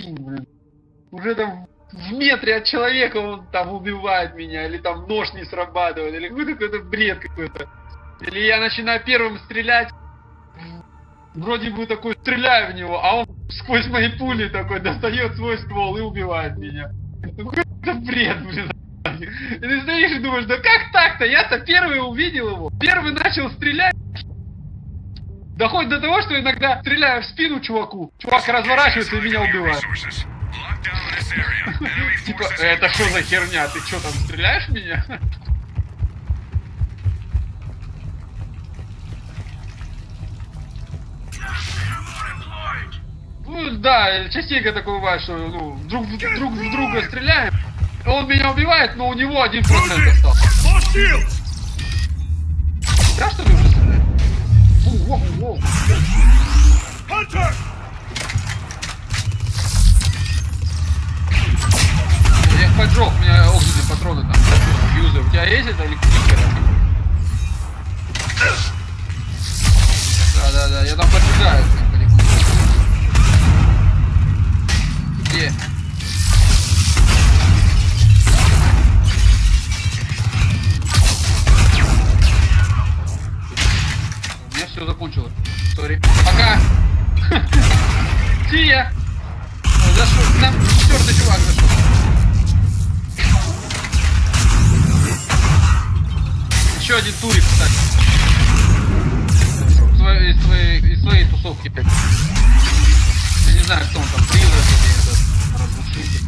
блин. Уже там в метре от человека он там убивает меня, или там нож не срабатывает, или какой-то бред какой-то. Или я начинаю первым стрелять, вроде бы такой стреляю в него, а он сквозь мои пули такой достает свой ствол и убивает меня. Какой-то бред, блин. И ты стоишь и думаешь, да как так-то? Я-то первый увидел его, первый начал стрелять. Доходит до того, что иногда стреляю в спину чуваку, чувак разворачивается и меня убивает. Типа, это что за херня? Ты что там, стреляешь в меня? Ну да, частенько такое бывает, что ну, друг в друга стреляем. Он меня убивает, но у него 1% остался. Да, что ли, уже стреляет? Я их поджег, у меня огненные патроны там. Фьюзы. У тебя есть это электричка? Да, я там поджигаю. Где? У меня все закончилось. Сори. Пока. Сия. Зашел. Нам 4-й чувак зашел. Еще один турик, кстати. Из своей тусовки. Я не знаю, кто он там, призрак или этот разрушитель.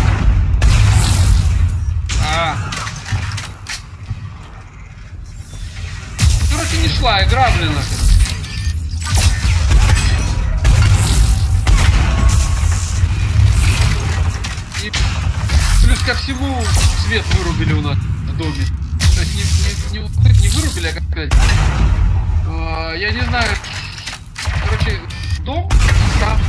Короче, не шла игра, блин. И плюс ко всему свет вырубили у нас в доме. То есть не вырубили, а как сказать. Я не знаю. Короче, дом там.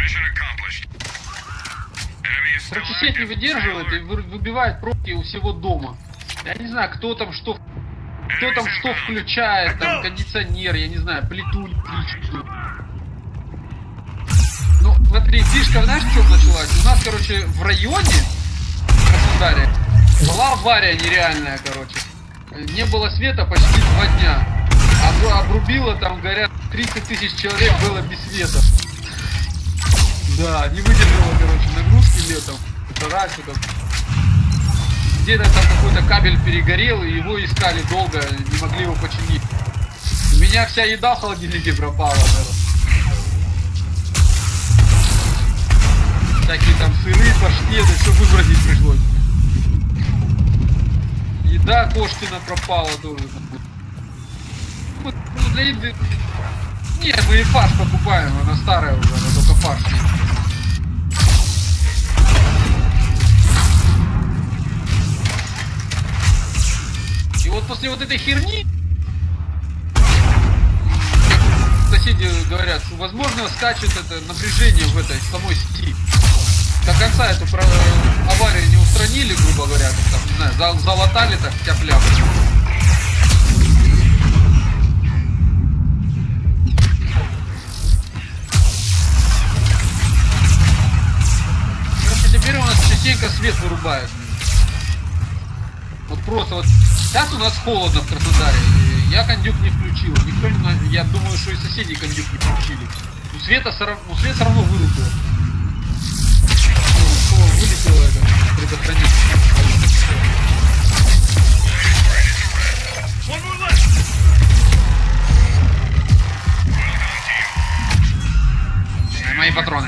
Короче, сеть не выдерживает и выбивает пробки у всего дома. Я не знаю, кто там что включает, там кондиционер, я не знаю, плиту электрическую. Ну, смотри, фишка, знаешь, в чем началась? У нас, короче, в районе Краснодаре была авария нереальная, короче. Не было света почти 2 дня. Обрубило там, говорят, 30 тысяч человек было без света. Да, не выдержало, короче, нагрузки летом. Жара сюда. Где-то там какой-то кабель перегорел, и его искали долго, не могли его починить. У меня вся еда в холодильнике пропала, короче. Всякие там сыры, паштеты, все выбросить пришлось. Еда Кошкина пропала тоже. Ну, для еды... Нет, мы и фарш покупаем, она старая уже, она только фарш есть. И вот после вот этой херни соседи говорят, что возможно скачет это напряжение в этой самой сети. До конца эту аварию не устранили, грубо говоря, там, не знаю, залатали так тяп-ляп. Короче, теперь у нас частенько свет вырубает. Вот просто вот сейчас у нас холодно в Краснодаре. Я кондюк не включил. Никто не... Я думаю, что и соседи кондюк не включили. Но свет все равно вырубило. Вылетело это предохранитель. Мои патроны.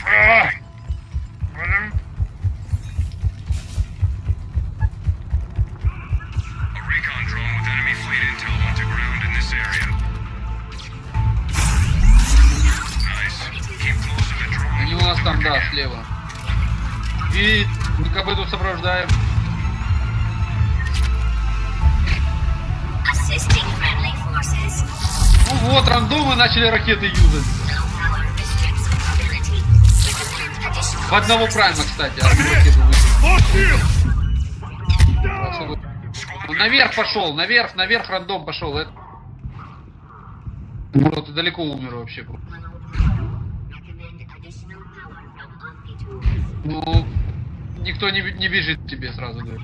Они у нас там, да, слева. И КБ сопровождаем. Ну вот, рандомы начали ракеты юзать. В одного прайма, кстати, одну ракету вышли. Наверх пошел, наверх рандом пошел. Это... Вот и далеко умер вообще. Ну, никто не бежит к тебе, сразу говорю.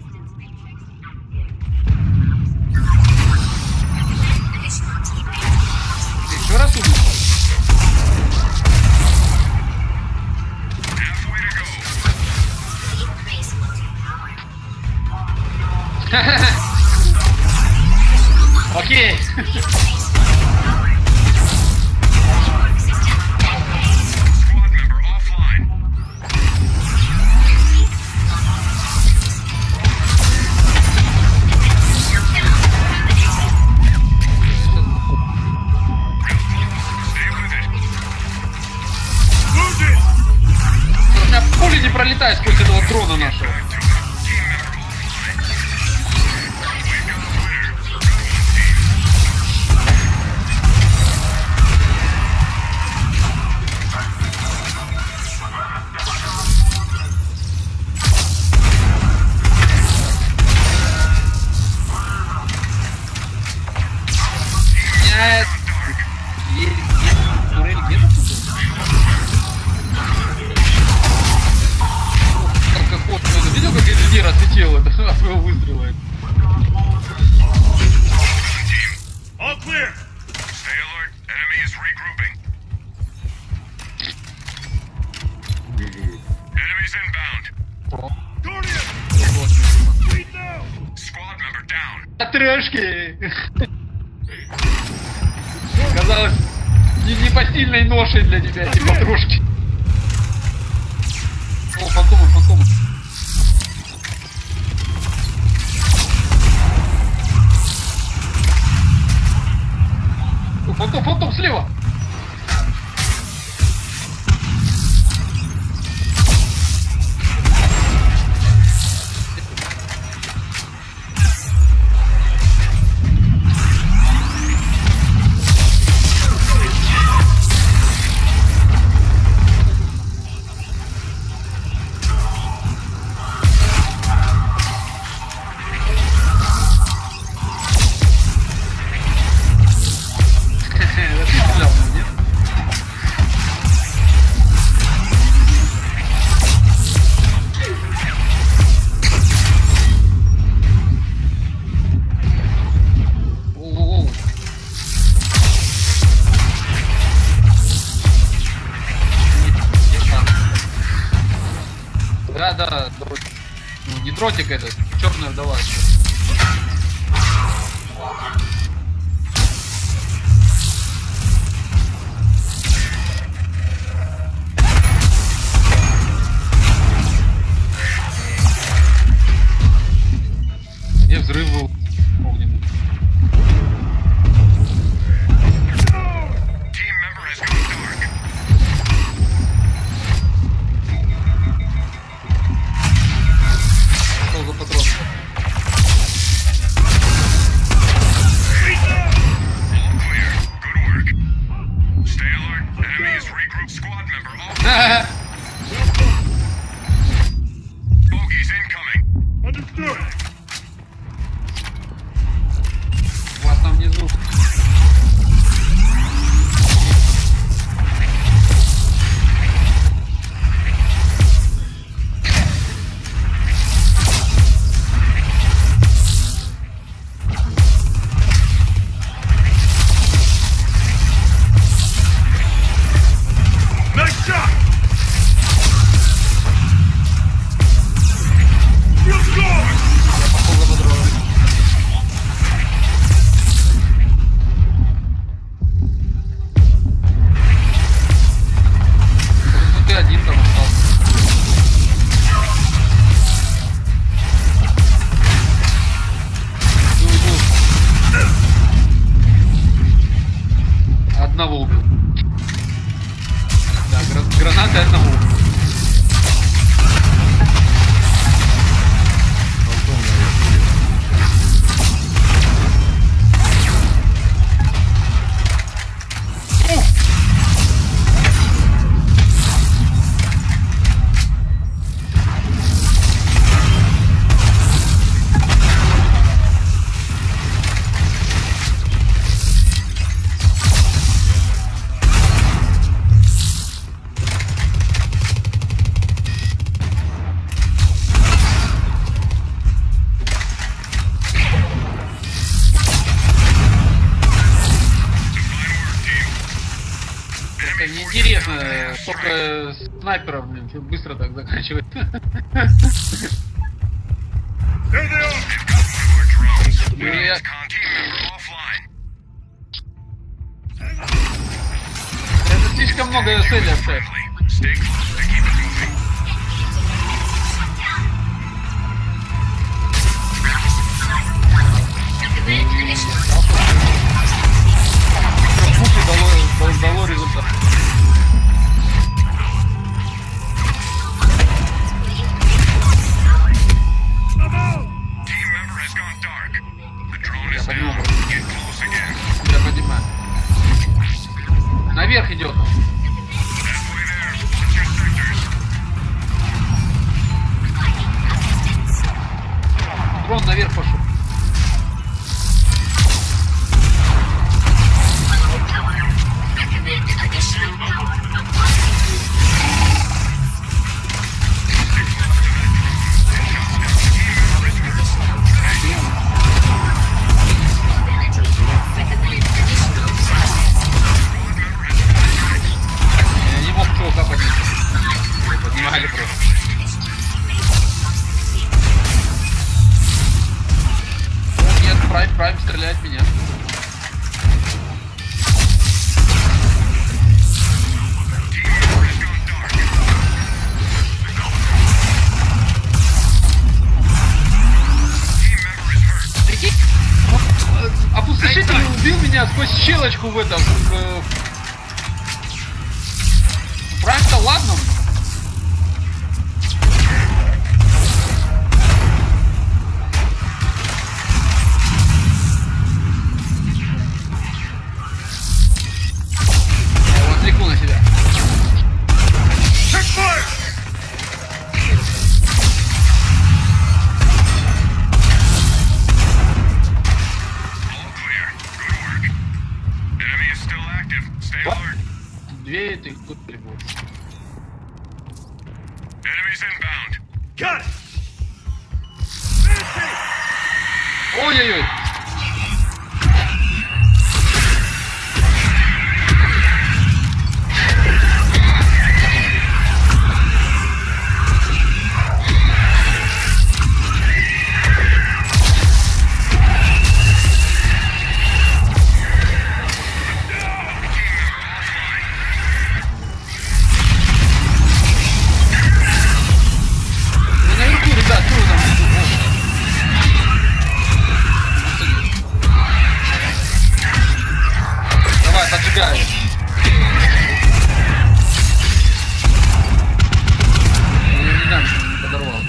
Ты еще раз увидел? Окей. У меня пули не пролетают сквозь этого дрона нашего. Турель где-то тут? Как кот, видел, как инженер отлетел от своего выстрела? All clear. Stay alert. Enemy is regrouping. Enemies inbound. Guardian. Lead now. Squad member down. Трешки! Казалось, непосильной ношей для тебя эти подружки. О, фантомы, фантомы. О, фантом, фантом слева. Да, ну, не дротик этот, черная вдова. Где взрыв был огненный? Что за патрон? Только снайперов, блин, что быстро так заканчивает. There they are. They've got one of our drones. Ну, я- Con team member offline. Это слишком много целей оставить. Friendly. Stay close to keep it moving. Пуши дало результат. Team member has gone dark. The drone is понимаю. down. Get close again. Я понимаю. Наверх идет. Halfway there. Watch your sectors. Дрон наверх пошел. Я не мог чувака поднять. Поднимали просто. О, нет, Прайм стреляет в меня. Прикинь, опустошитель убил меня сквозь щелочку в этом. Прайм-то ладно. Я его отвлеку на себя. Check fire. All clear. Good work. Enemy is still active. Stay What? alert. Две этой тут прибыл. Enemies inbound. Got it. Ой-ой-ой. Ну, наверху, ребят, что вы там? Давай, поджигай. Я не знаю, что не подорвал.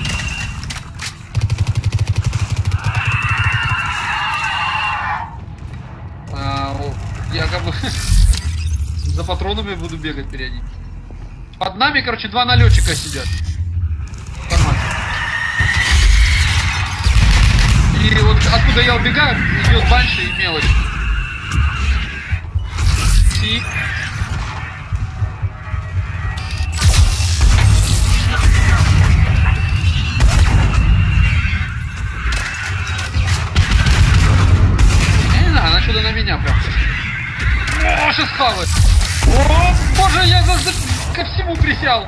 Я как бы за патронами буду бегать периодически. Под нами, короче, два налетчика сидят. Нормально. И вот откуда я убегаю, идет банши и мелочь. И... Я не знаю, она что-то на меня прям. О, сейчас хавает. О, боже, я ко всему присел.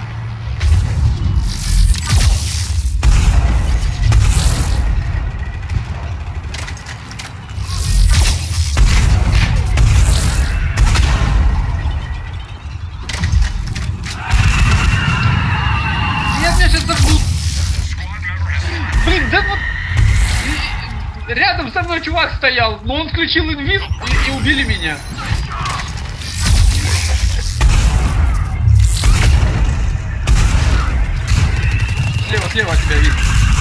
Нет, меня сейчас забудут. Блин, да вот... Рядом со мной чувак стоял, но он включил инвиз и убили меня. Слева от тебя видно.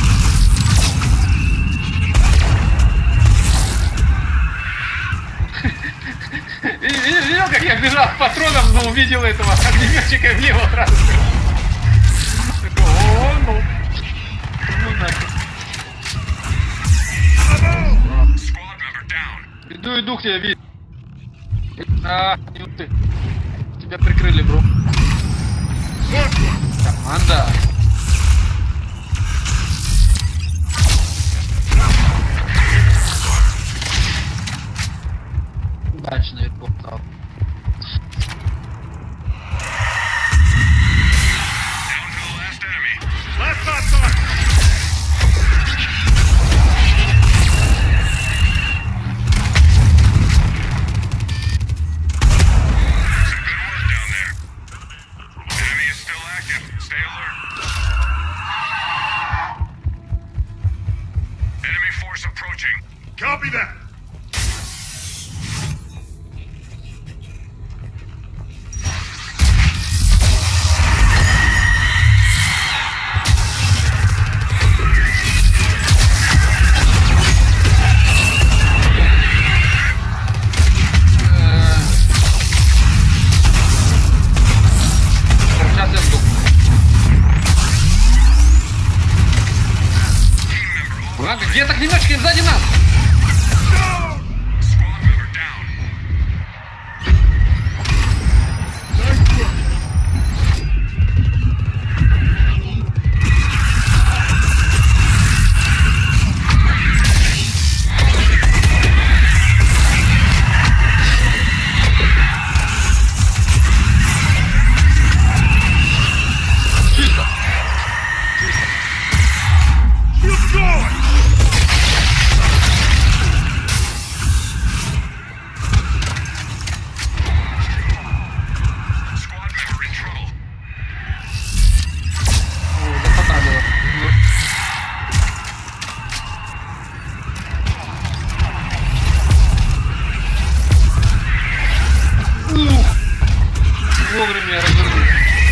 Видел, как я бежал с патроном, но увидел этого огнеметчика в него сразу. Такой, о, ну. Ну нафиг. Squad member down. Иду к тебе, вид. Не ты. Тебя прикрыли, бро. Команда. Дальше наверху. Copy that. Сейчас я сдохну. Ладно, где-то огнеметчики сзади нас. Squad member down. Чисто. Keep going. Squad member in trouble. О, запотабило. Ух! Вовремя я развернулся.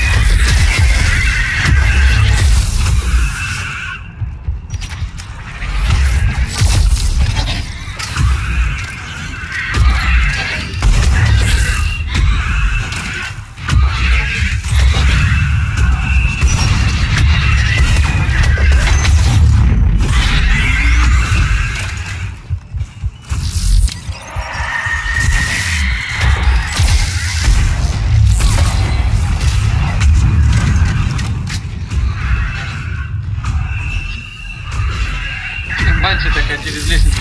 Банчи такая через лестницу.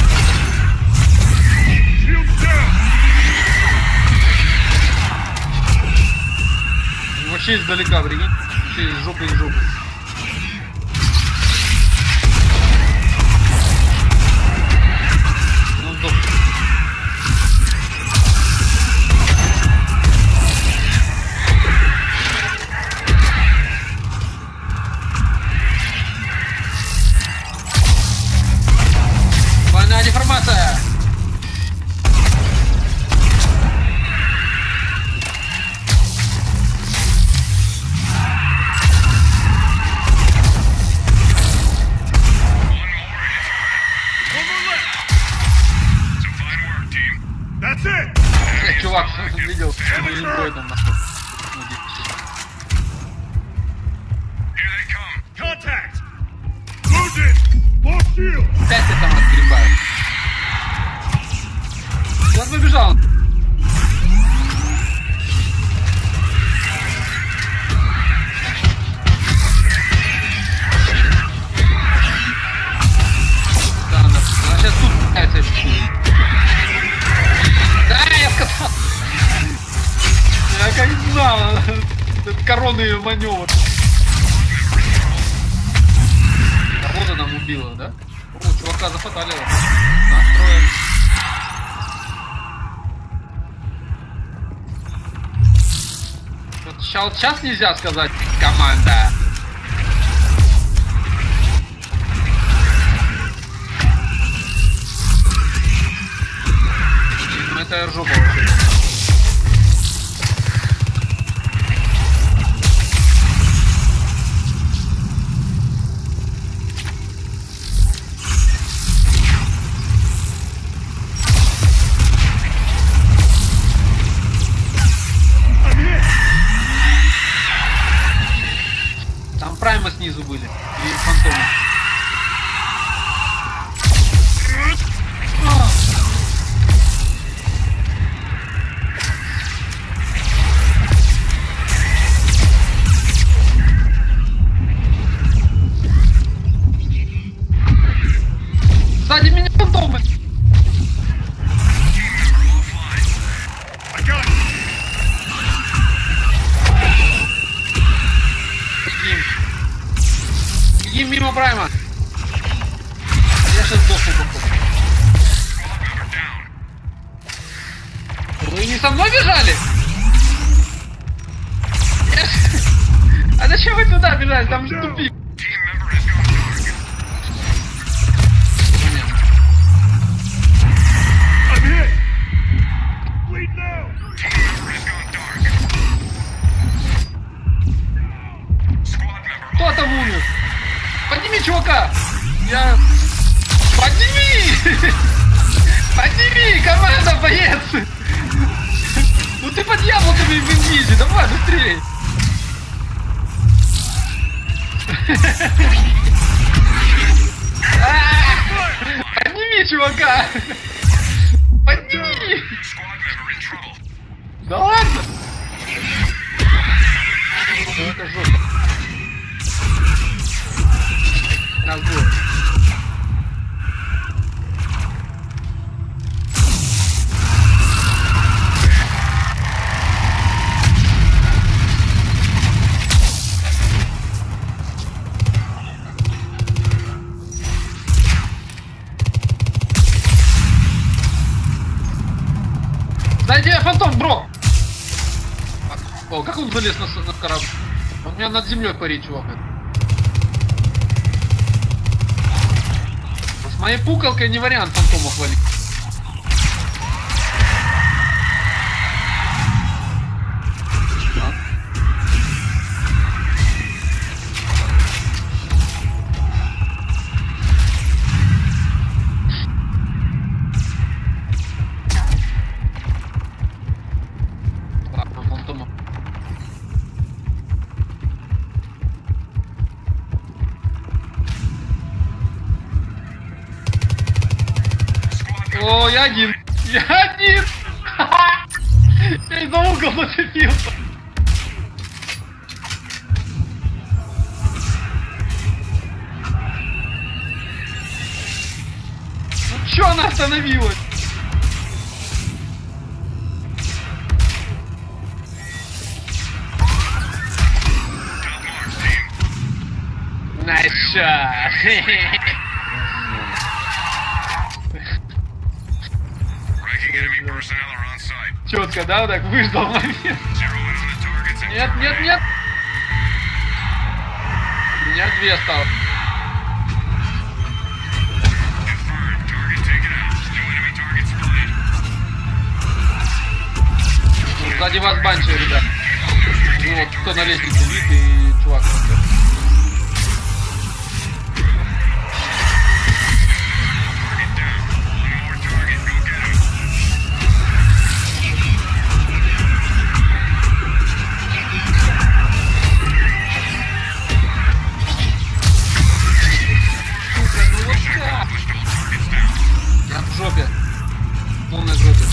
Shield down. Вообще издалека, прикинь. Вообще из жопы в жопу. Ну, сдох. Двойная деформация! One more left. Some fine work, team. That's it. Чувак, видел, линкой там нашел. Here they come. Contact. Wounded. More shield. Опять я там отгребаю. Куда побежал? Да, она сейчас тут пытается. Да, я сказал. Я как знал. Это коронный маневр. Кого-то нам убило, да? О, чувака зафаталило. Настроим. Сейчас нельзя сказать команда. Ну это жопа вообще. Там праймы снизу были. И фантомы. Сзади меня фантомы! I got it. Бегим мимо прайма! Я сейчас сдохну, походу. Вы не со мной бежали? А зачем вы туда бежали? Там же тупик. Team member has gone dark. Понятно. Кто там умер? Подними чувака! Я... Подними! Подними, команда, боец! Ну ты под яблоками в инвизе, давай, быстрее! Подними чувака! Подними! Да ладно! Ну это жопа. Нас будет. Дайте фантом, бро! О, как он залез на корабль? Он у меня над землей парит, чувак. С моей пукалкой не вариант фантомов валить. О, я один! Я один! Я из-за угол зацепился! Ну чё она остановилась? Nice shot! Четко, да, так выждал момент. Нет, нет, нет. У меня 2 осталось. Ну, сзади вас банчи, ребят. Ну вот, кто на лестнице, вид и чувак. В жопе. Полной жопе.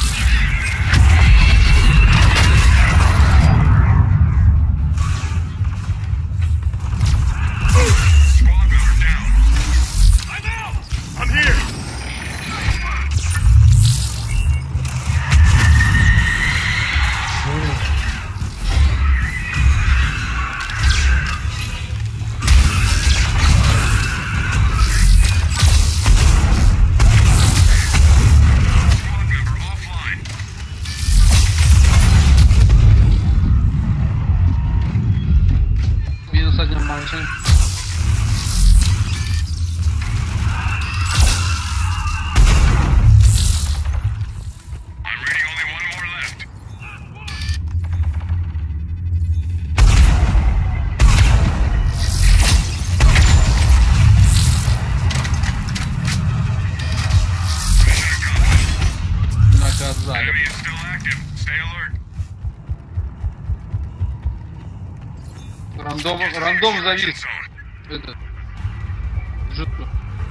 Рандом завис. Это. Жутко.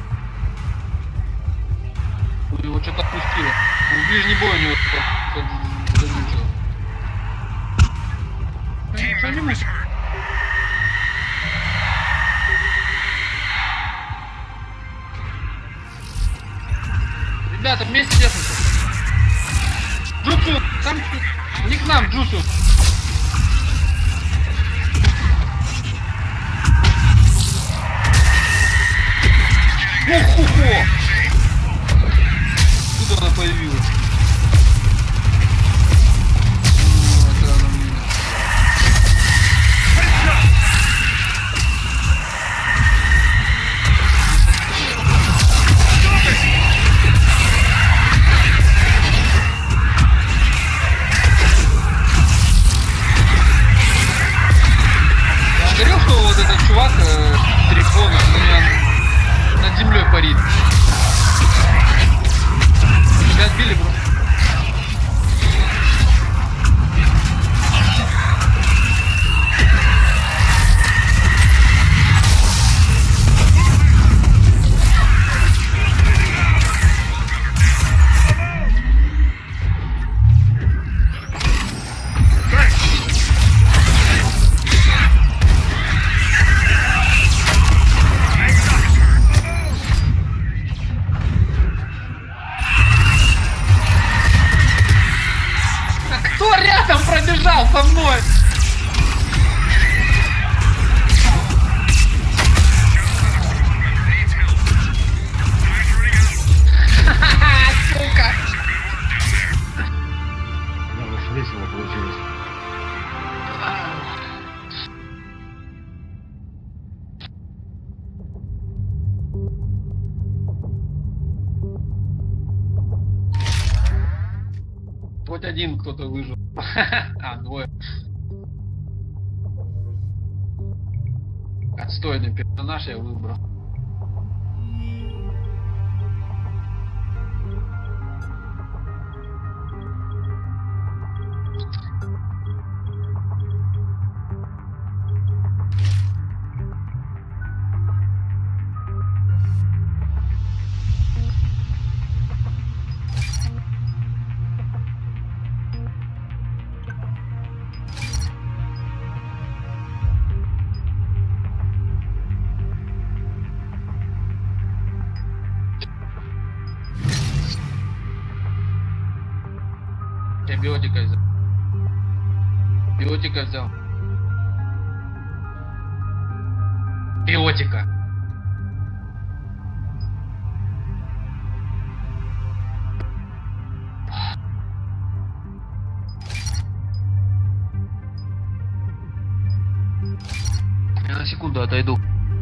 Его что-то отпустило. В ближний бой у него заглючило. Ребята, вместе держимся. Джусу, там не к нам, Джусу. Хо-хо-хо! Тут она появилась. этот чувак с телефона у меня над землей парит. Тебя отбили, бро. Кто рядом пробежал со мной? Сука! Да, уж весело получилось. Хоть один кто-то выжил. А, двое. Отстойный персонаж я выбрал. Я биотика взял. Биотика взял. Биотика. Я на секунду отойду.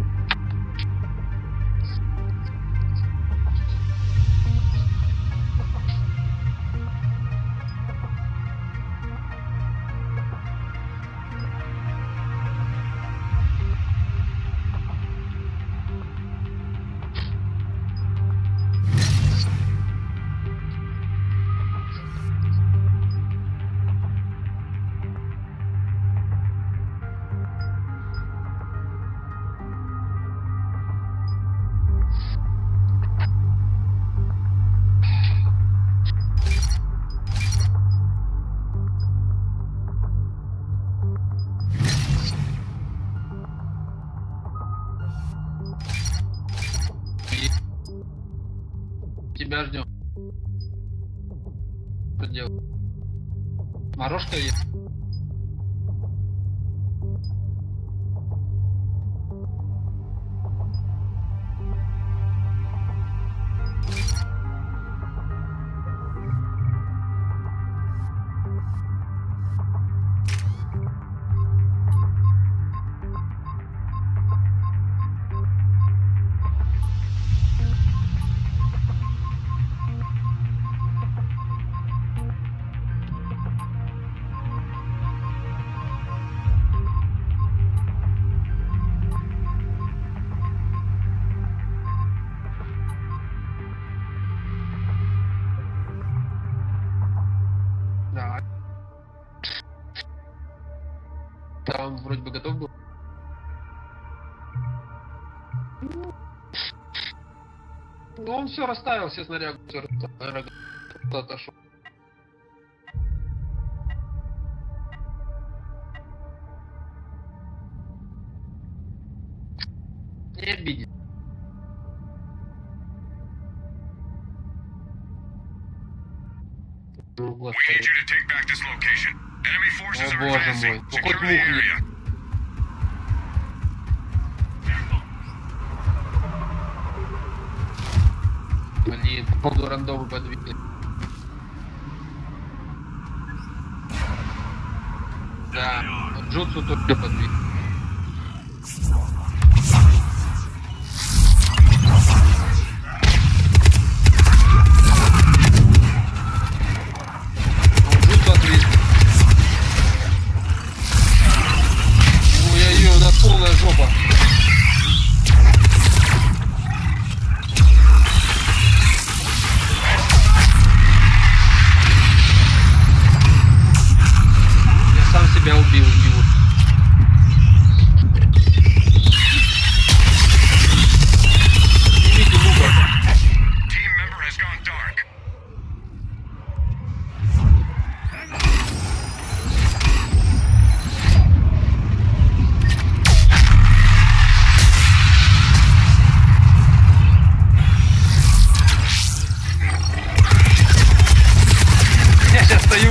Тебя ждем. Что делать? Морожка есть? Да. Да, он вроде бы готов был. Ну, он все расставил, все снаряды, все расставил. Отошел. Не обидит. Ну, We need you to take back this location. Enemy forces О are боже advancing. мой, ну Secure хоть the мух нет. area. Блин, походу рандомы подвигли. Да, Джутсу только подвиг. Джутсу отвис. Ой-ой-ой, у нас полная жопа.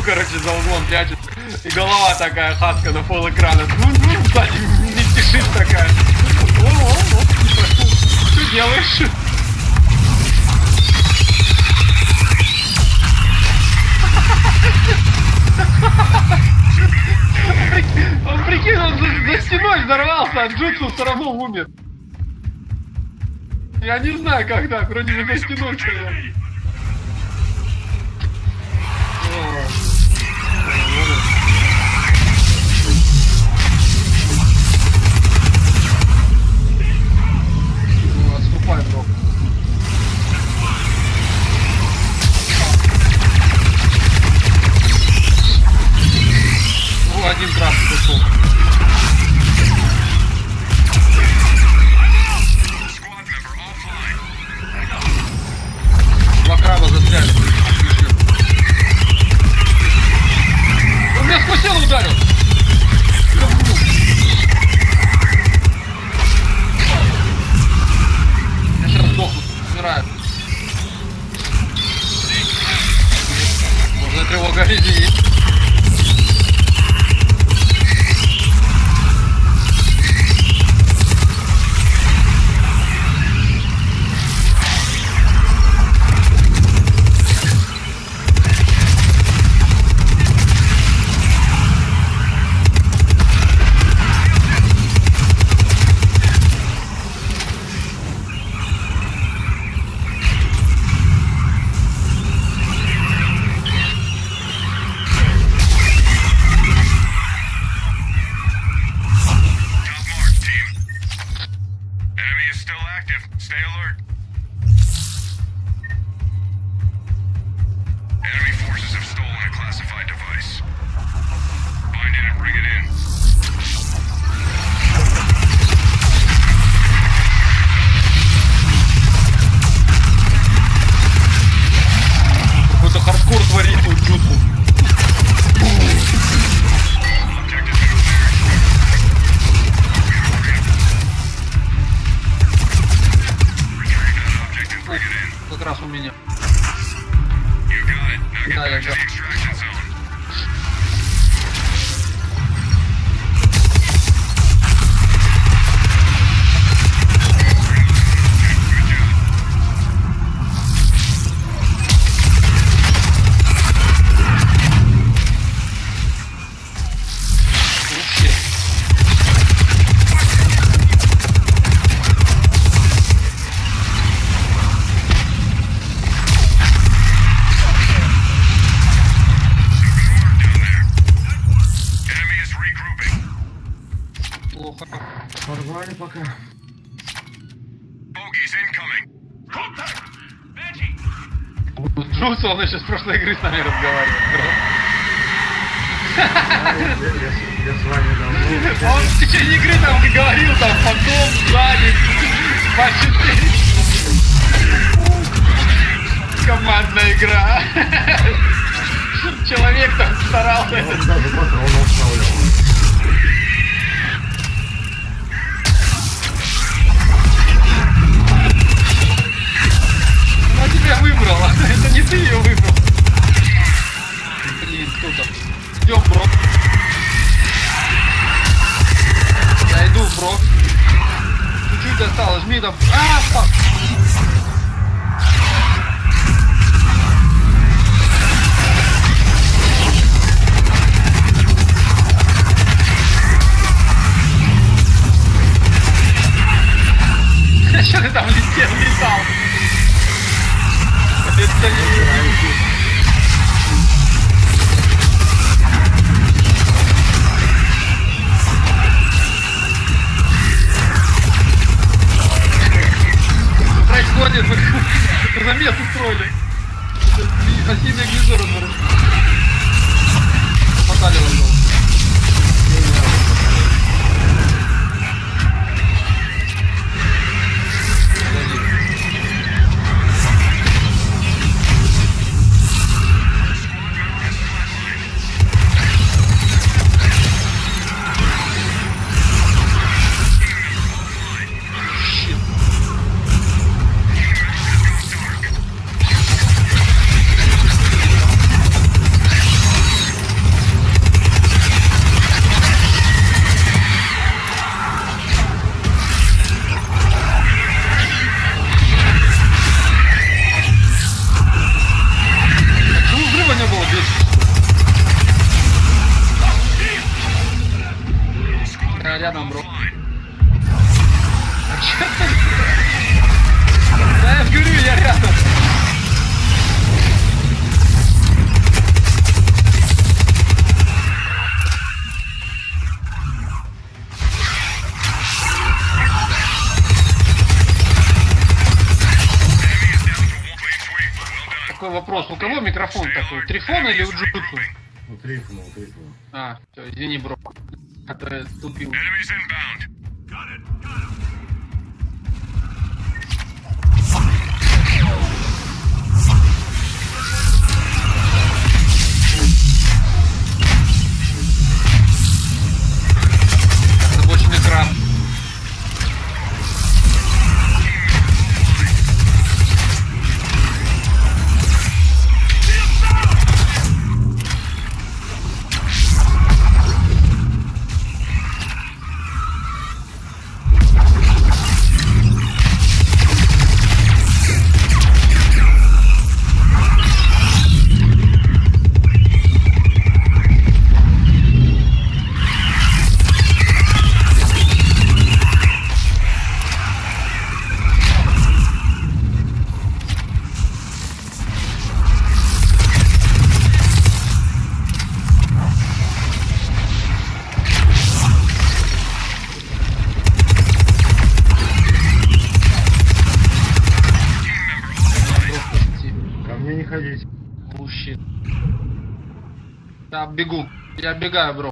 короче, за углом прячется. И голова такая, хаска на пол экрана. Сзади не спешит такая. Что делаешь? Он прикинь, он за стеной взорвался, а Джутсу все равно умер. Я не знаю, как так, вроде бы за стеной стоял. Отступай, бро. Ну, один трап пришел. Два краба застряли. Он меня сквозь тело ударил. Я сейчас сдохну, умираю. Можно тревога резини. Порвали пока. Джутсу, он еще с прошлой игры с нами разговаривает, бро. Я с вами давно. Он в течение игры там говорил, там, фантом, сзади, командная игра. Человек там старался. Он даже патроны устанавливал. Она тебя выбрала. Это не ты ее выбрал. Блин, кто там? Идем, бро. Я иду, бро. Чуть-чуть осталось. Жми там. Фак. Что ты там летал? Это не... Происходит, замес устроили. Пассивный гнездо разворот. Хватали его. Да я ж говорю, я рядом. Такой вопрос, у кого микрофон такой? У Трифона или у Джутсу? У Трифона, у Трифона. А, все, извини, бро. А то я тупил. Enemies inbound. Озабоченный краб. Ходить. Щит. Да, бегу. Я бегаю, бро.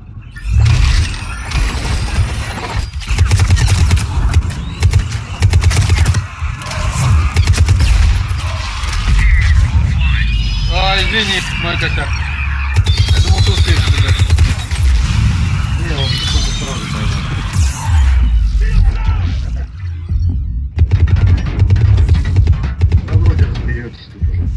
А, извини, мой косяк. Я думал, ты успеешь бегать. Не, он что-то сразу пойдет. Да вроде разберетесь тут уже.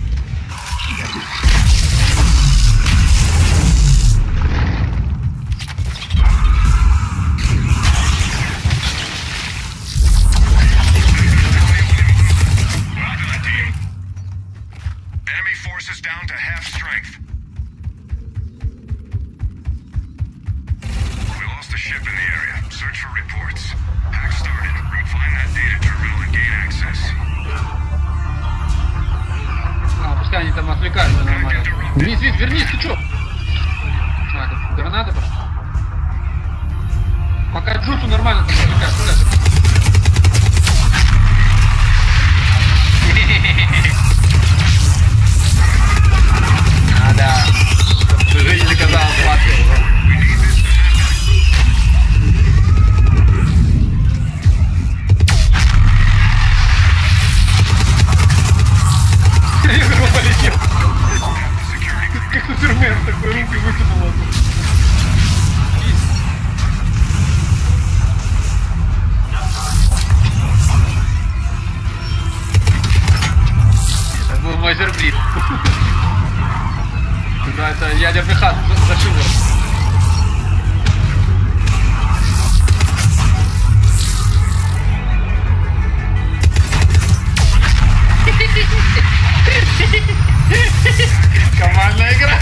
Enemy forces down to half strength. We lost a ship in the area. Search for reports. Hack started. Find that data terminal and gain access. А, пускай они там отвлекаются нормально. Вниз, вернись, ты чё? А, это граната пошла. Пока Джутсу нормально там отвлекается. А, да. Жизнь заказала 20. Игру полетел. Как Супермен такой руки вытянул. Это был Мазерблит. Да, это ядерный хат зашивер. Командная игра.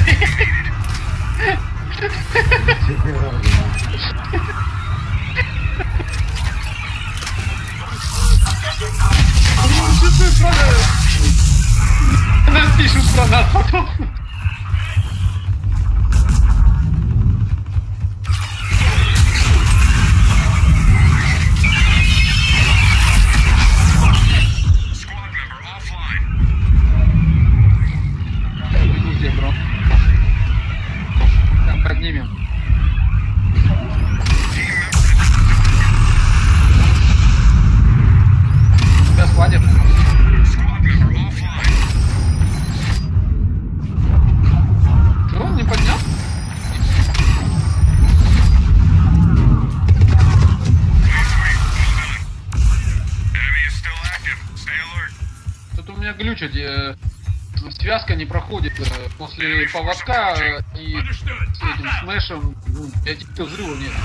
Нам пишут про нас потом. Squad member offline. Бегу тебе, бро. Там поднимем. Тебя схватит. Squad member offline. Что, он не поднял? Enemy is still active. Stay alert. Тут у меня глючит, связка не проходит после поводка и с этим смешем, этих взрывов нет.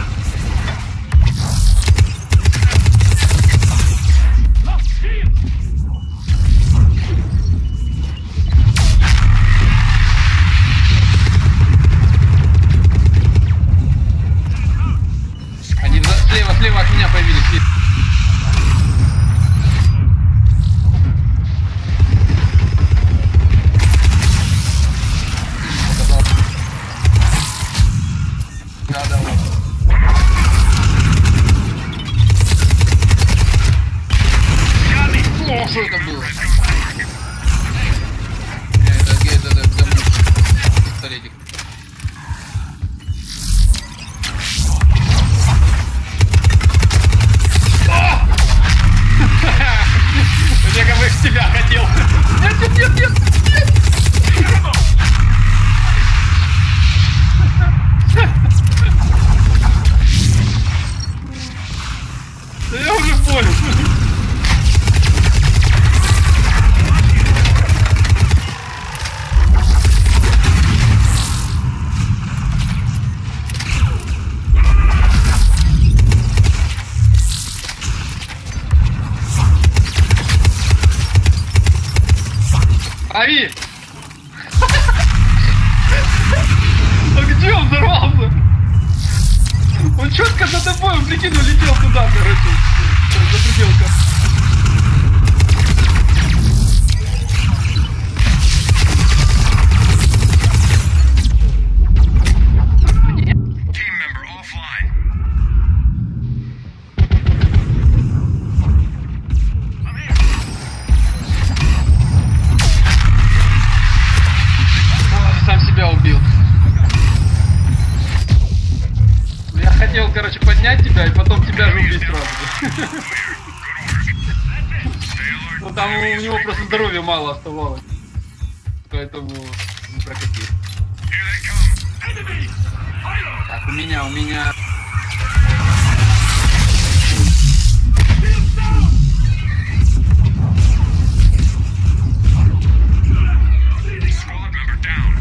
Они слева от меня появились. Да я уже понял. Ави! А где он взорвался? Он четко за тобой, он прикинь, улетел туда, короче. За пределка. Team member offline. Сам себя убил. Я хотел, короче, поднять тебя и потом тебя же убить сразу. Ну там у него просто здоровья мало оставалось. Поэтому не прокатил. Так, у меня... Squad member down.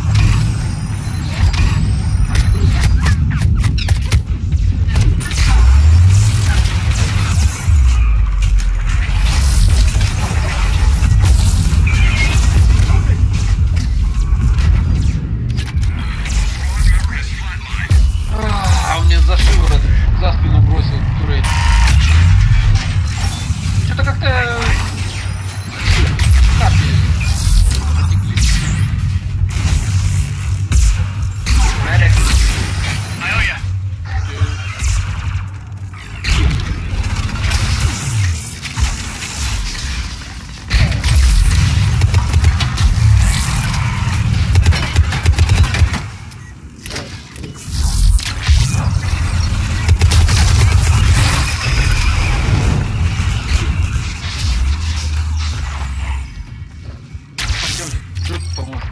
А он мне за шиворот, за спину бросил турель. Что-то как-то... капли потекли. Наряд. Пойдем, тут поможем.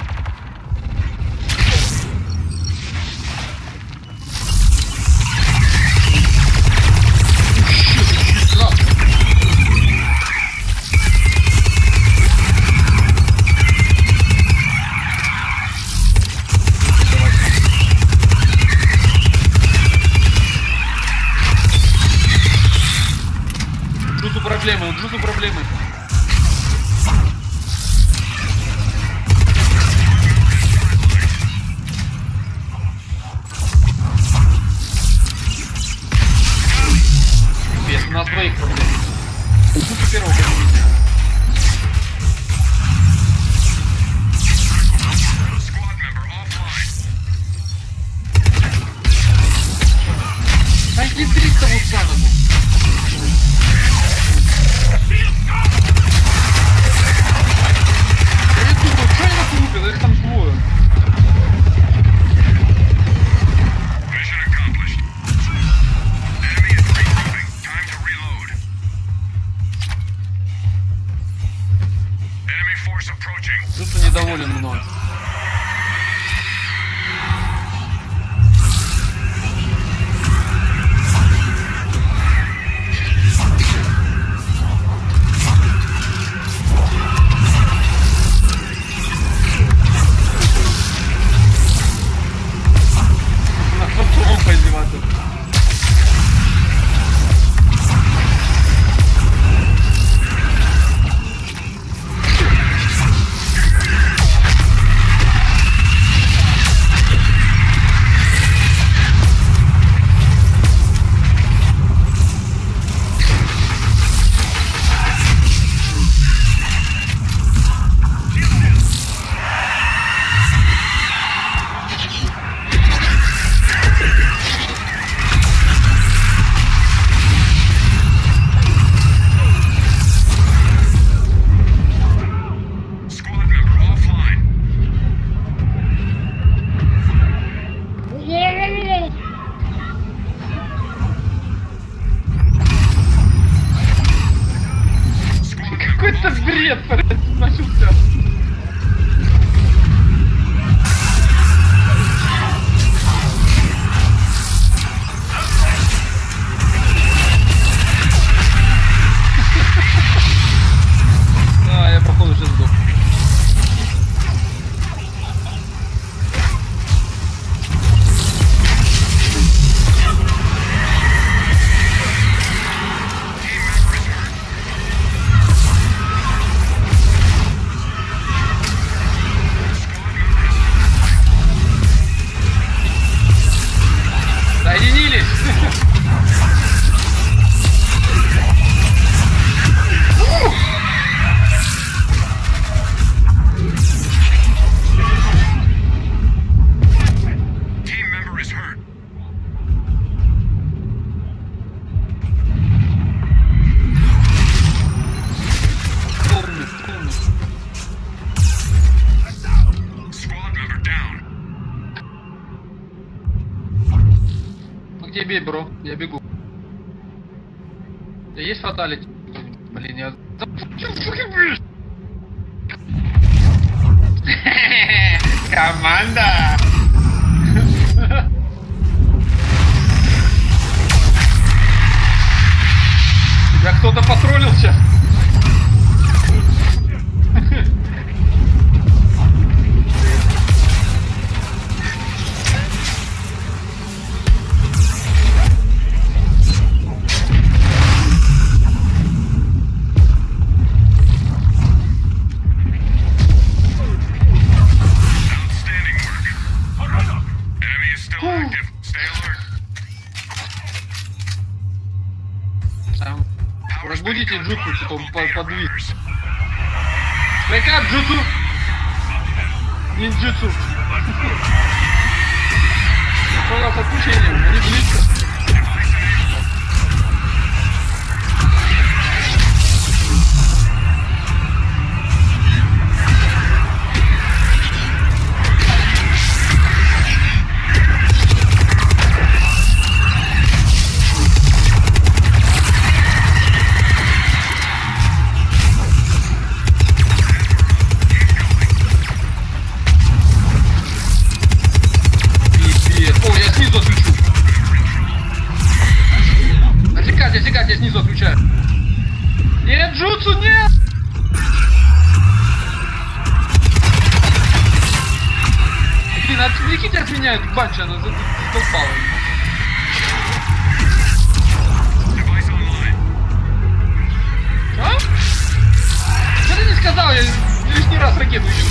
У Джусу проблемы. Без, у нас двоих проблем. У Джусу первого победить. А не дрить того самого. Их там двое. Mission accomplished. Enemy is regrouping. Time to reload. Enemy force approaching. Кто-то недоволен мной. Поиздеваться. Какой-то бред начался. Бей, бро, я бегу. Есть фаталити? Блин, я... Команда! Тебя кто-то потроллил сейчас? Разбудите джутсу, что-то он подвис. Вейкап, джутсу! Нинджутсу! Что с отключением? Они близко. Отвлекать, я снизу отключаю. Нет, джутсу, нет! Блин, отвлеките от меня, эту банчу, она задолбала. А? Что ты не сказал? Я лишний раз ракету ищу.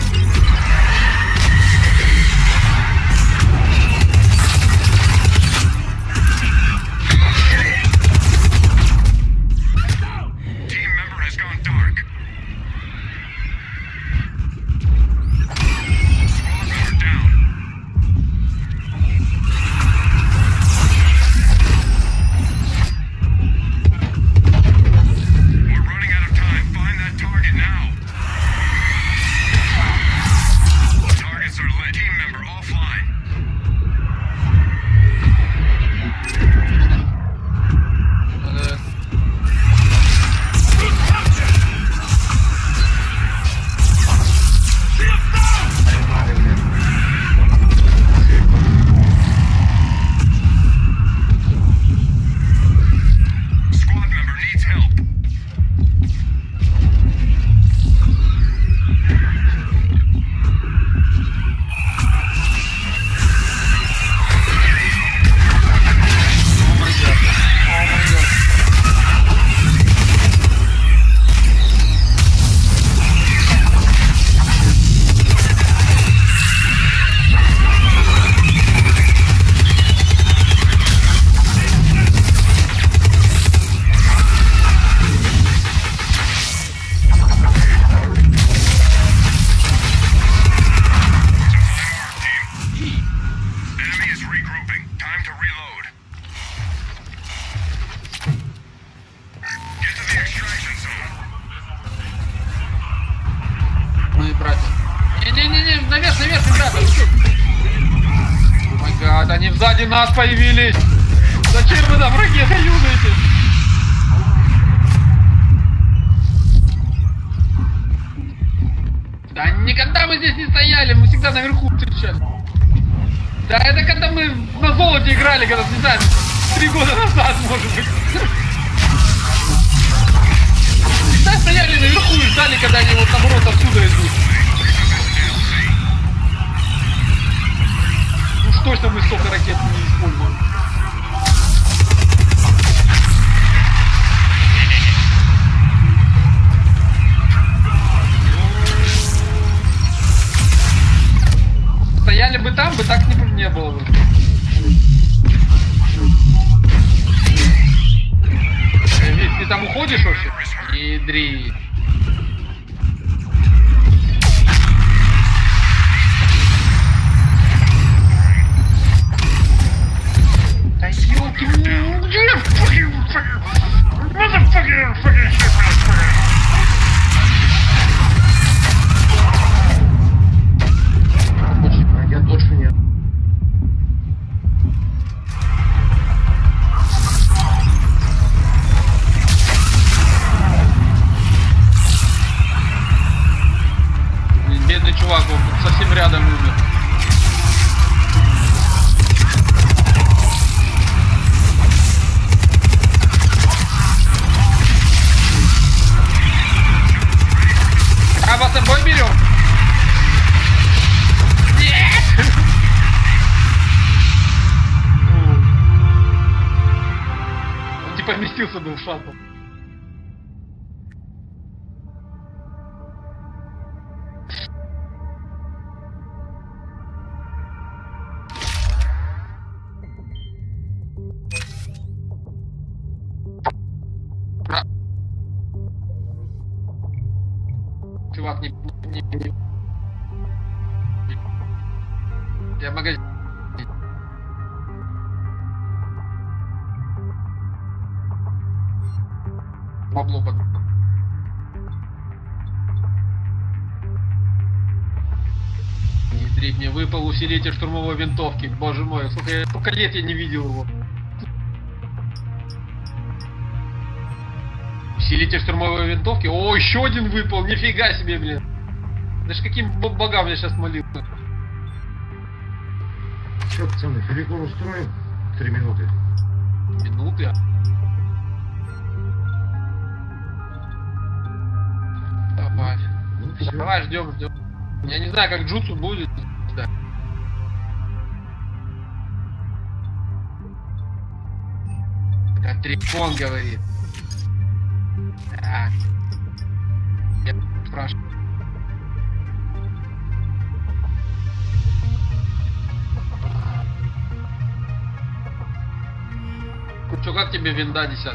Они сзади нас появились! Зачем вы там ракеты юзаете? Да никогда мы здесь не стояли, мы всегда наверху встречали. Да это когда мы на золоте играли, когда, не знаю, 3 года назад, может быть. Всегда стояли наверху и ждали, когда они вот наоборот отсюда идут. Точно мы столько ракет не используем. Стояли бы там, бы так не было бы. Вик, ты там уходишь вообще? Идри. рядом умер. А с собой берем? Нет! Он не поместился бы в шаттл. Чувак, не... Я в магазин. Бабло под... Не мне выпал усилитель штурмовой винтовки. Боже мой, сколько лет я не видел его. Усилитель штурмовой винтовки. О, еще один выпал. Нифига себе, блин. Даже каким богам я сейчас молился. Что, пацаны, перекур устроим? 3 минуты. Минуты? Давай. Ну, всё. Давай, ждем. Я не знаю, как джутсу будет. Да. Это Трикон говорит. Да. Я спрашиваю. Чё, как тебе винда 10?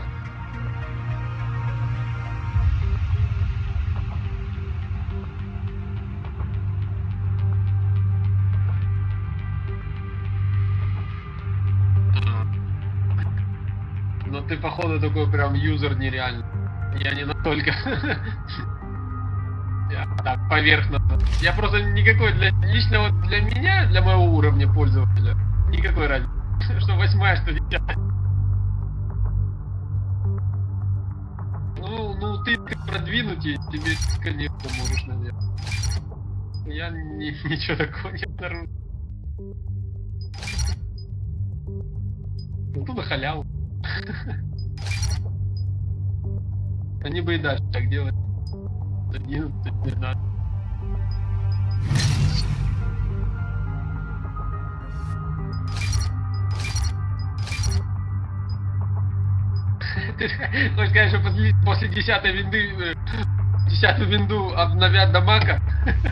Ну ты походу такой прям юзер нереальный. Я не настолько. Я так поверхностно. Я просто никакой лично вот для меня, для моего уровня пользователя, никакой разницы. Что 8-я, что 10. Ну ты продвинутый, тебе конечно можешь, наверное. Я ничего такого не обнаружил. Ну тут на халяву. Они бы и дальше так делали. 11, 12. Ты хочешь сказать, что после 10-й винды 10-ю винду обновят до мака?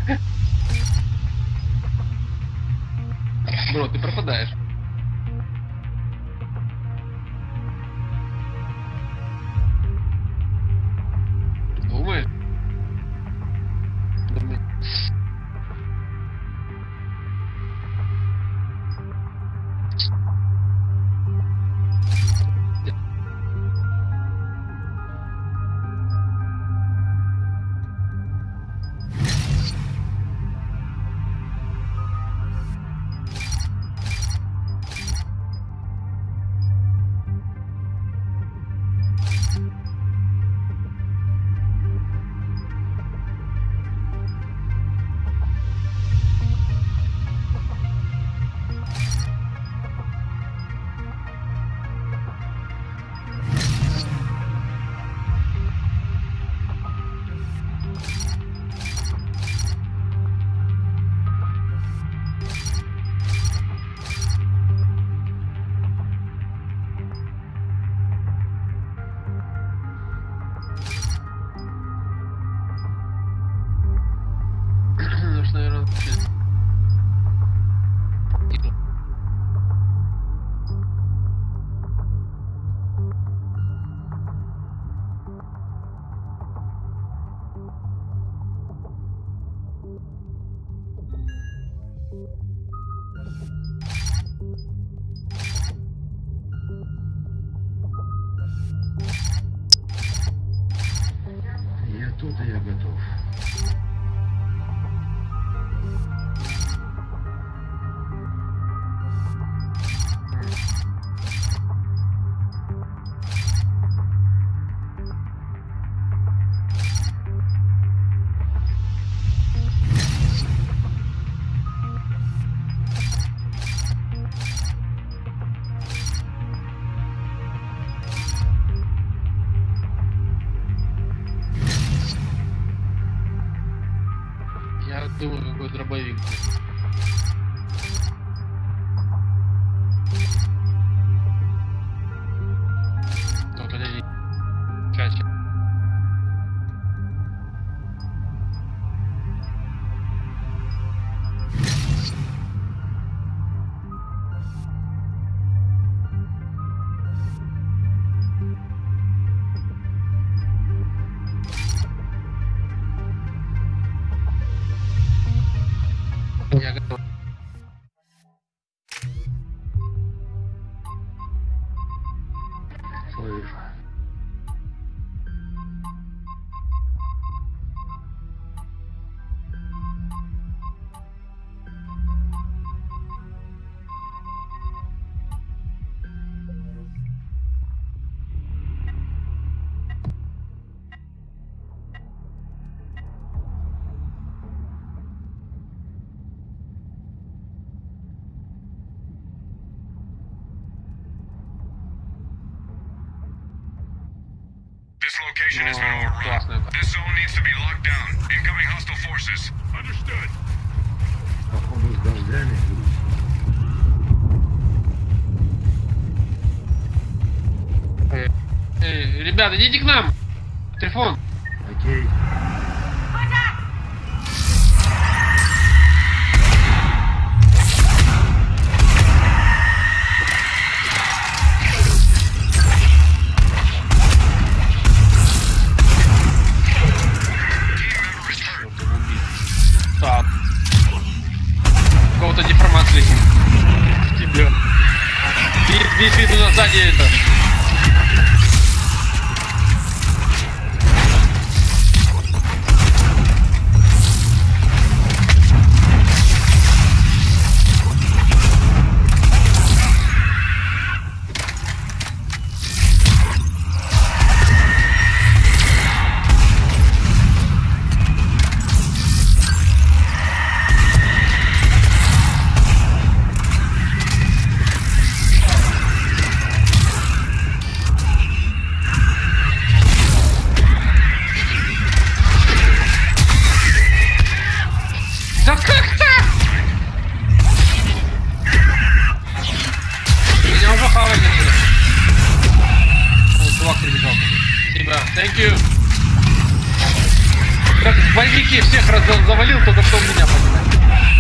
Бро, ты пропадаешь. Думаешь? Думаю. Думаю, какой дробовик. Ну, подожди. Сейчас. Я готов. Слышу. This location has been Ну, overrun. классно. This zone needs to be locked down. Incoming hostile forces. Understood. Походу с дождями. Ребята, идите к нам! Телефон! Окей. Так. Какого-то деформации в тебя. Вид на сзади это. Да как так? Меня уже хавать начали. Вот, чувак прибежал. Спасибо. Thank you. Как в боевике всех завалил, только что меня понимает.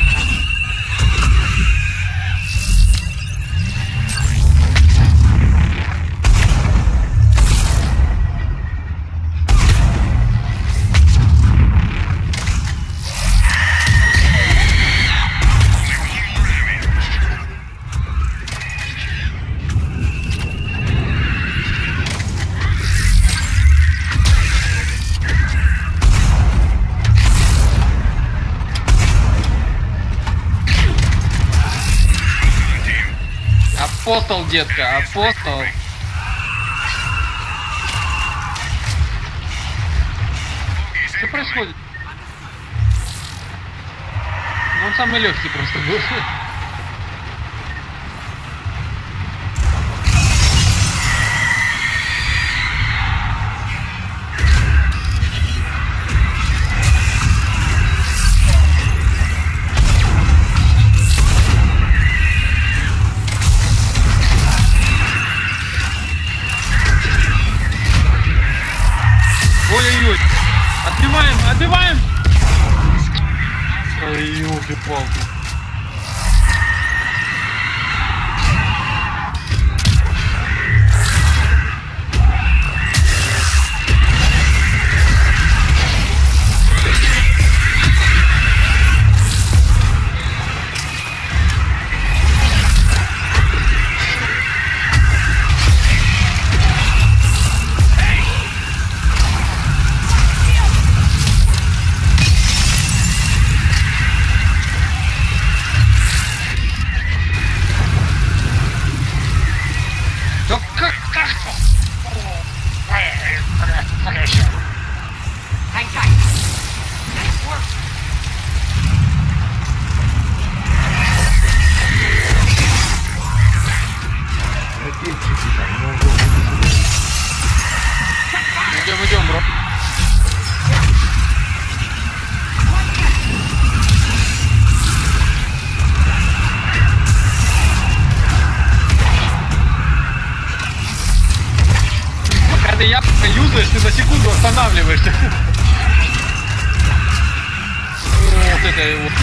Апостол, детка, апостол. Что происходит? Ну, он самый легкий просто был. Ой-ой-ой. Отбиваем, отбиваем! Ой, ёлки-палки. Да как так? Ракетчики там, но уже буду сюда. Идем, идем, бро. секунду останавливаешься. Вот это вот.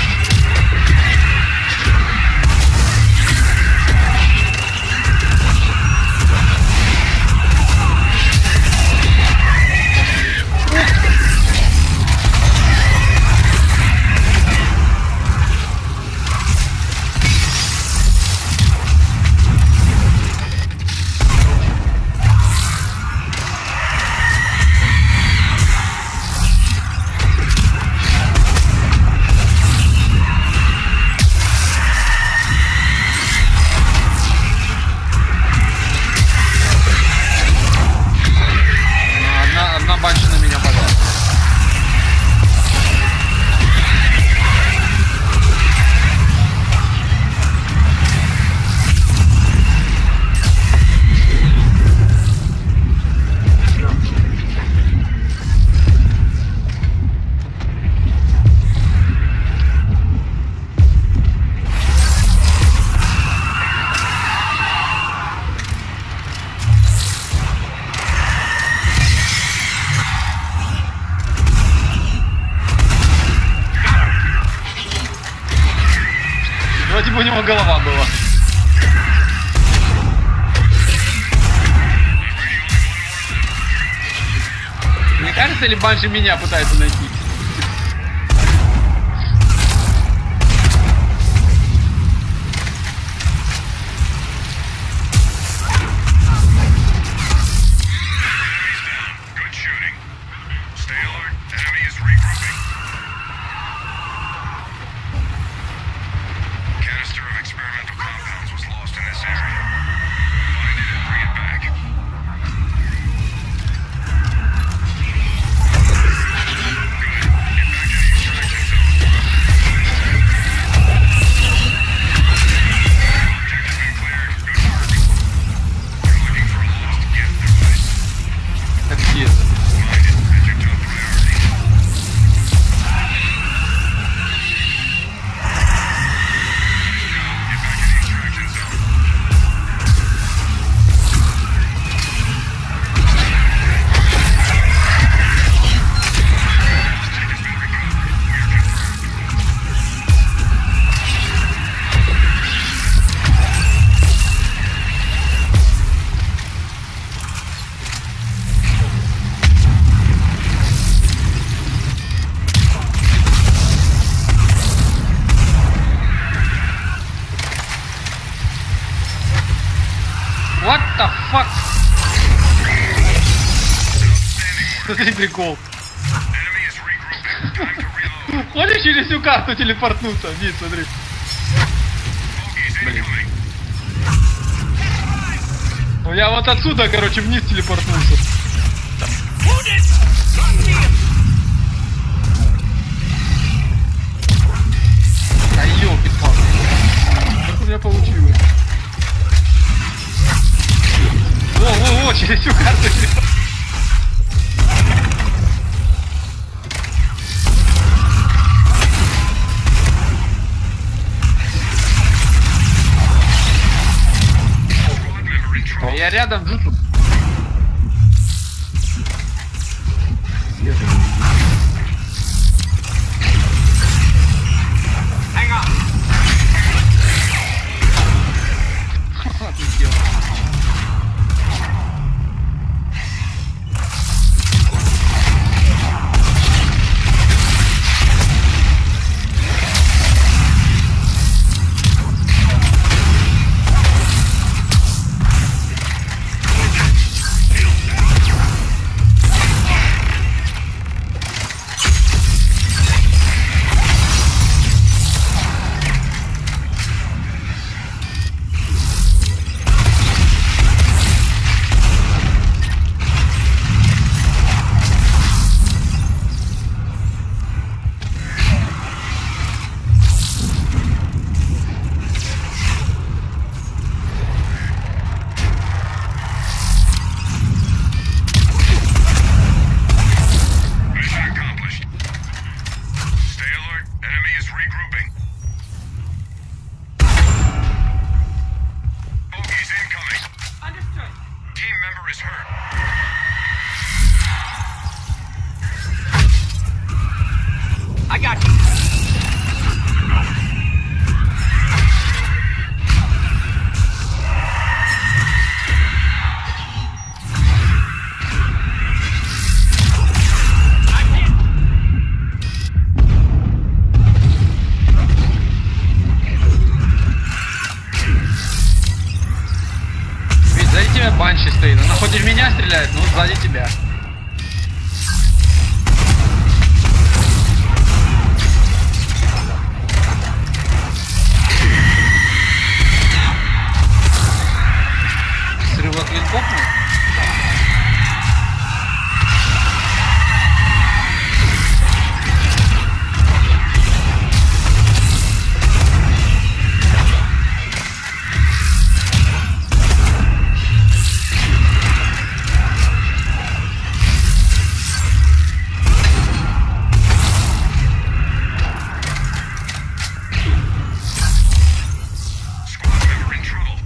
Одна банши на меня пошла. Вроде бы у него голова была. Мне кажется, или банши меня пытается найти? Good shooting. Stay alert. Enemy is regrouping. Canister of experimental compounds was lost in this area. Find it and bring it back. Good. Get back to the extraction zone. Objective been cleared. Good work. You're looking for a lost gift device. Так есть. Find it. That's your top priority. Get back to the extraction zone. Stick has been recovered. We're confirmed. What the fuck? Outstanding work. Смотри, прикол. Enemy is regrouping. Time to reload. Хочешь через всю карту телепортнуться? Вид, смотри. Bogeys incoming. Ну я вот отсюда, короче, вниз телепортнулся. Да ёлки-палки. Как у меня получилось? Во, через всю карту телепортнулся. Squad member in trouble. Я рядом джуту. Я же Отлетел. Ведь сзади тебя банши стоит. Она хоть и в меня стреляет, но сзади тебя. Срыв от винтов? Squad member in trouble.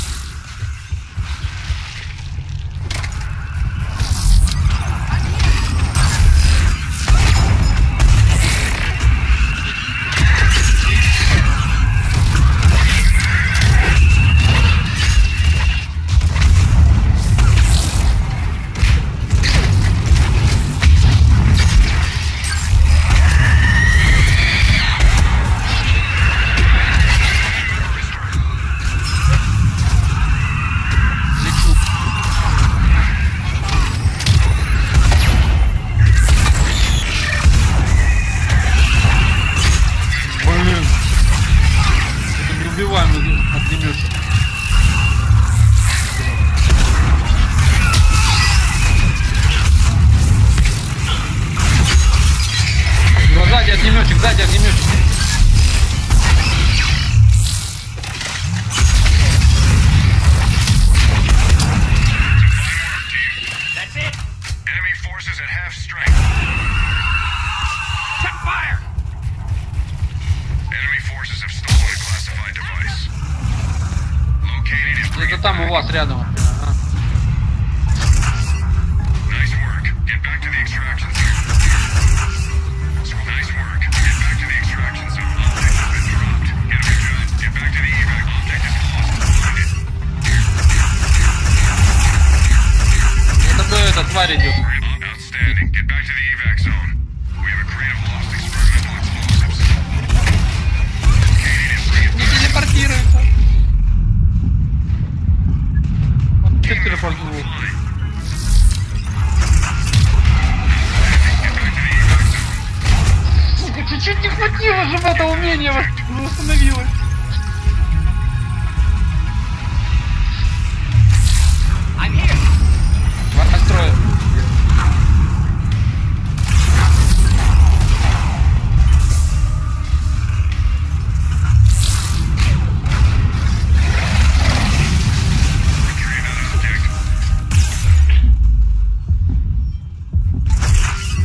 Лечу. Блин. Это неубиваемый огнеметчик. Ну, сзади огнеметчик, сзади огнеметчик. Enemy forces at half strength. Check fire! Enemy forces have stolen a classified device. Located and bring Это it там у back. вас рядом. Ага. Nice work. Get back to the extraction zone. Nice work. Get back to the extraction zone. Object has been dropped. Get a good job. Get back to the evac. Object is lost. Find it. Это тварь идет. Outstanding. Get back to the evac zone. We have a crate of lost experimental explosives. Located and bring it Не back. телепортируется. Вот ты телепортировал. Fine. Get back to the evac zone. Сука, чуть-чуть не хватило, чтобы это умение восстановилось. Построим. Carry another stick.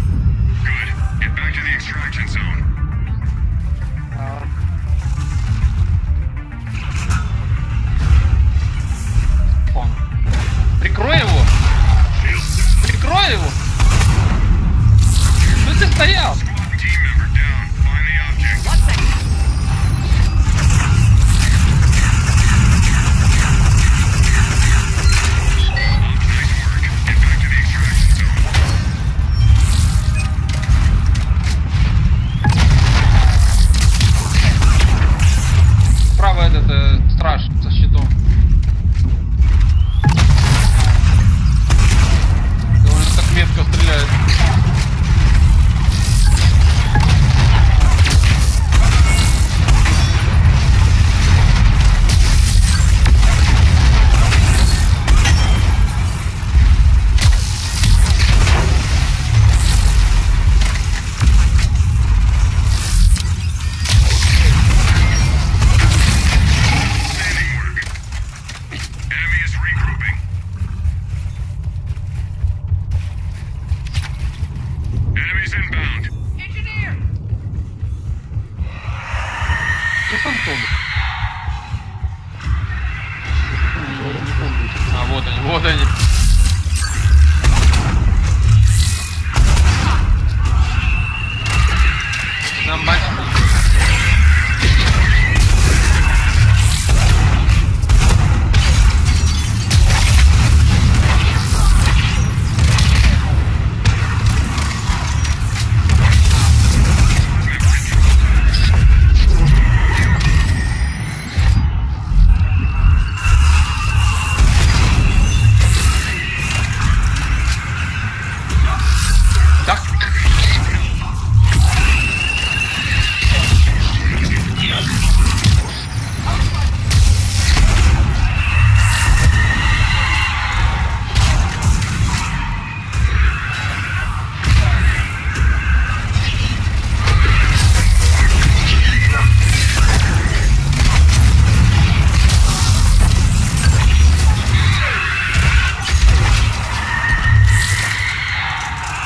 Good. Get back to the extraction zone.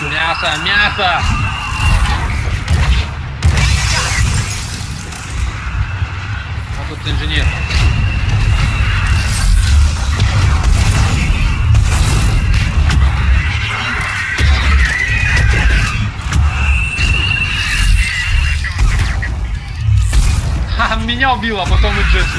Мясо, мясо! А тут инженер. Ха, меня убило, а потом и Джессу.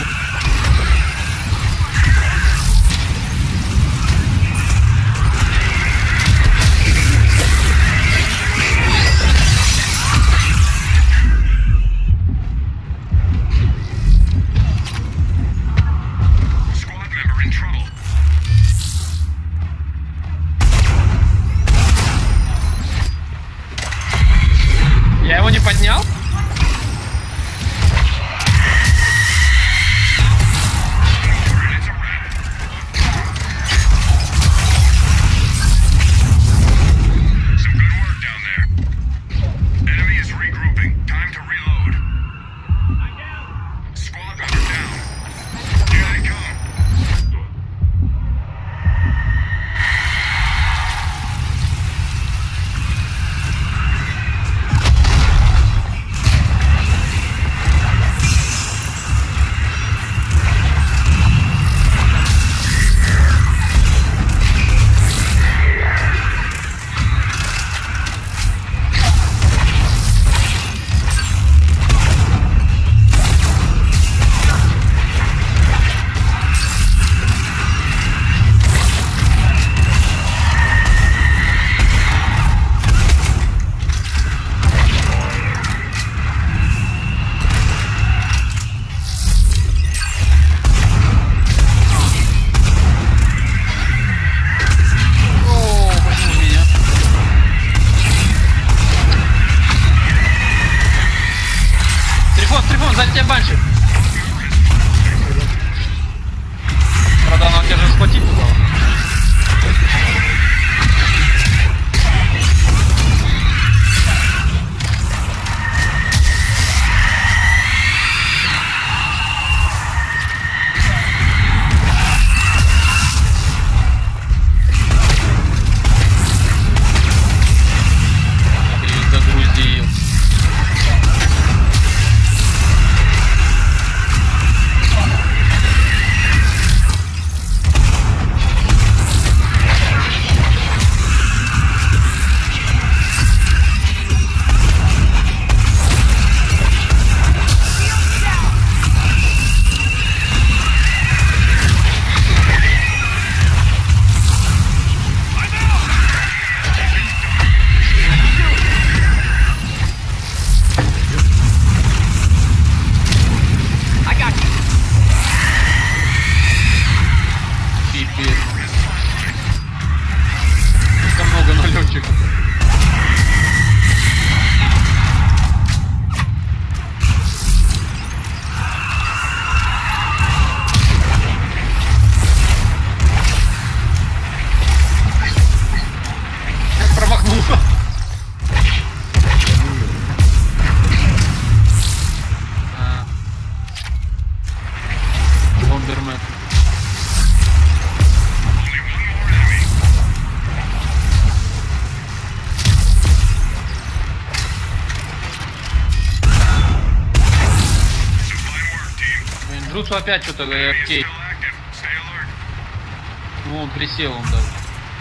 Я его не поднял? Сзади тебя банши. Правда, она тебя же схватить туда. Загрузил. Много налетчиков. Я промахнулся. Бомбермен. Джутсу опять что-то окей. Ну, он присел, он даже.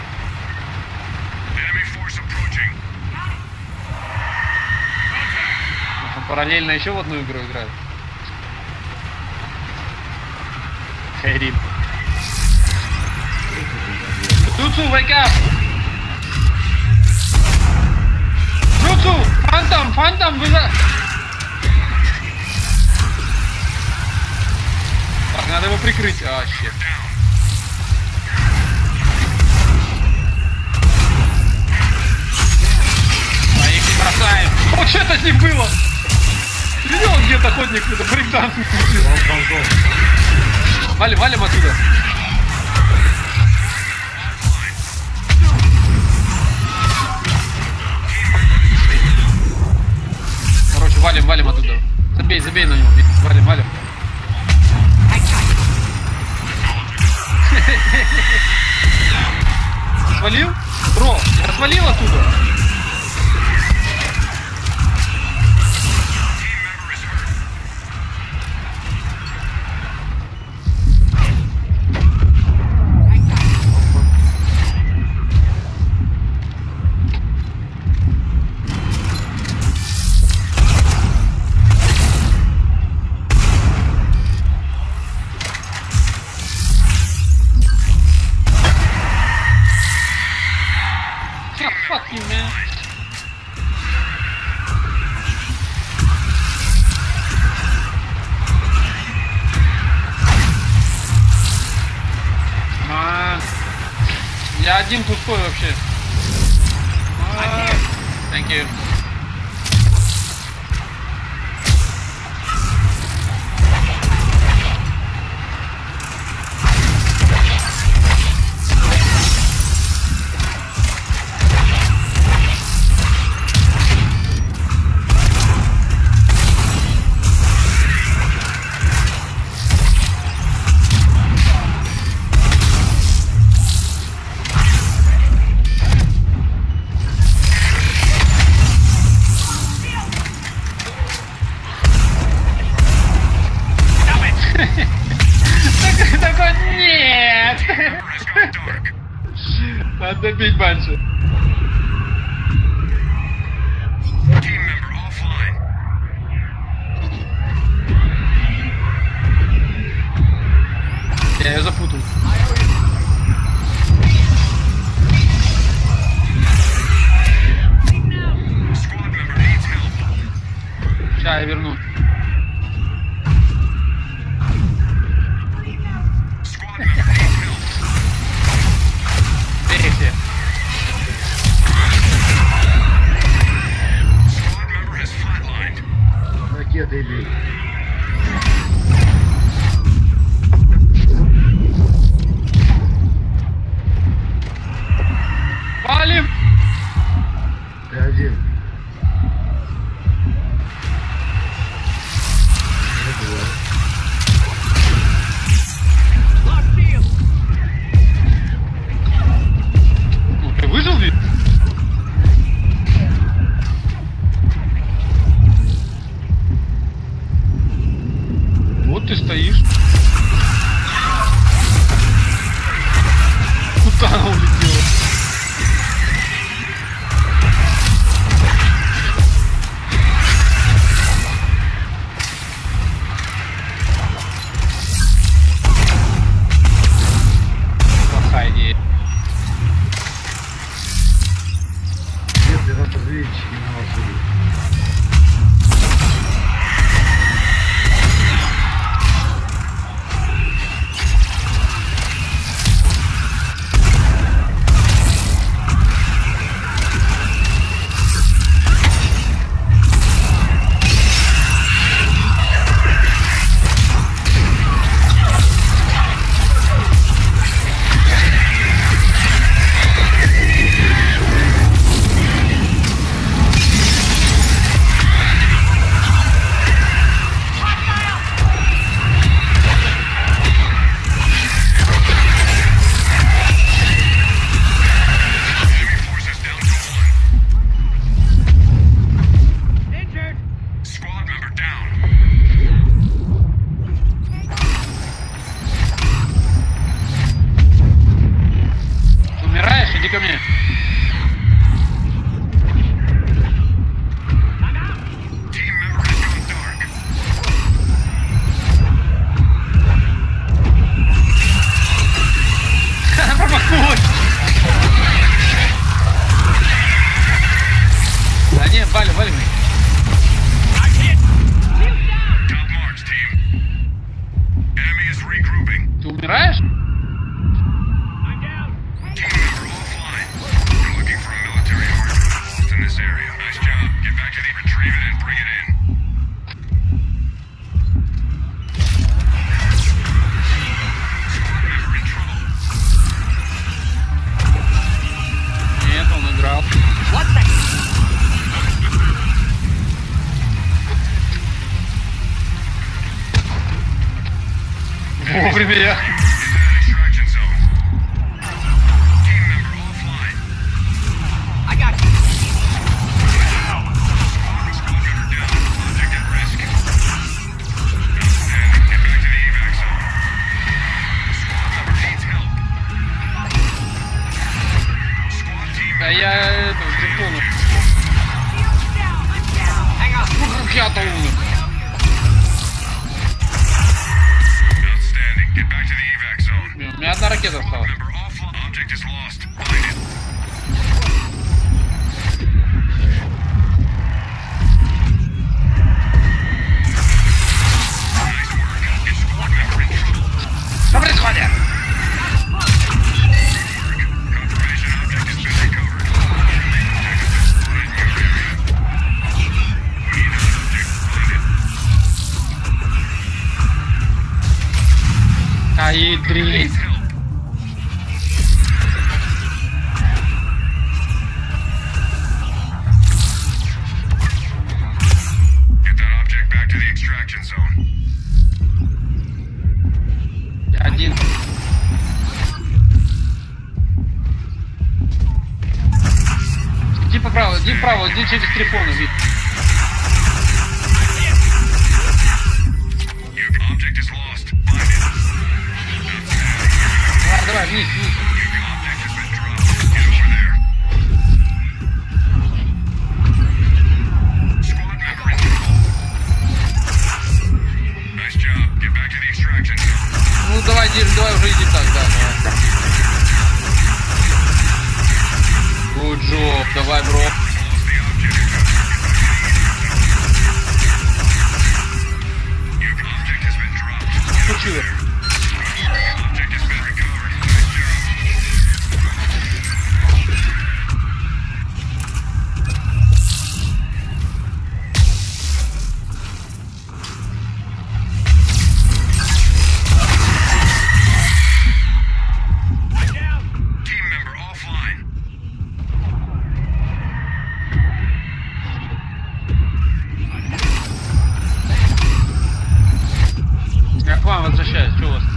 Он параллельно еще в одну игру играет. Хэрим. Джутсу, wake up! Джутсу! Фантом, вылазь! Так, надо его прикрыть. А, щет. А их не бросаем. Вот что это с ним было? Видел он где-то охотник, это брейкданс. Валим отсюда. Короче, валим оттуда. Забей на него. Валим. Свалил? Бро, я свалил оттуда. Fuck you, man. Я один пустой вообще. Thank you. Такой нет! Has gone dark. Надо бить банши. Team member offline. Я ее запутал. Squad member needs help. Сейчас я верну. Squad member needs help. Берите. Squad member has flatlined. Ракетой бей. Валим! Ты один. Ну, ты выжил ведь? Вот ты стоишь. Куда она улетела? Плохая идея. Если разведчики на вас идут. Enemy forces down to 1. Injured! Squad member down. Умираешь? Иди ко мне. Team member has gone dark. Промахнулась. Да не, валим. Top marks, team. Enemy is regrouping. Ты умираешь? I'm down! Team member offline. We're looking for a military hardpoint in this area. Nice job. Get back to the retrieve it and bring it in. Squad member in trouble. Нет, он играл. One second! Вовремя я. Into that extraction zone. Team member offline. I got you! Squad member down. Object at risk. Outstanding. Get back to the evac zone. Squad member needs help. Squad team Да member я это, телефон. Hang on! Ну как я-то умер? outstanding. Get back to the evac zone. У меня одна ракета осталась. Member offline. Object is lost. Find it. вправо, иди через трифон, вид. Your object is lost. Find it. Давай, вниз, вниз. Your object has been dropped. Get over there. Squad member in trouble. Nice job. Get back to the extraction zone. Ну давай уже иди так, да, давай. Good job, давай, бро. Lost the object. Your object has been dropped. Случилось. Object has been recovered. Nice job. I'm down. Team member offline. Я к вам возвращаюсь, что у вас?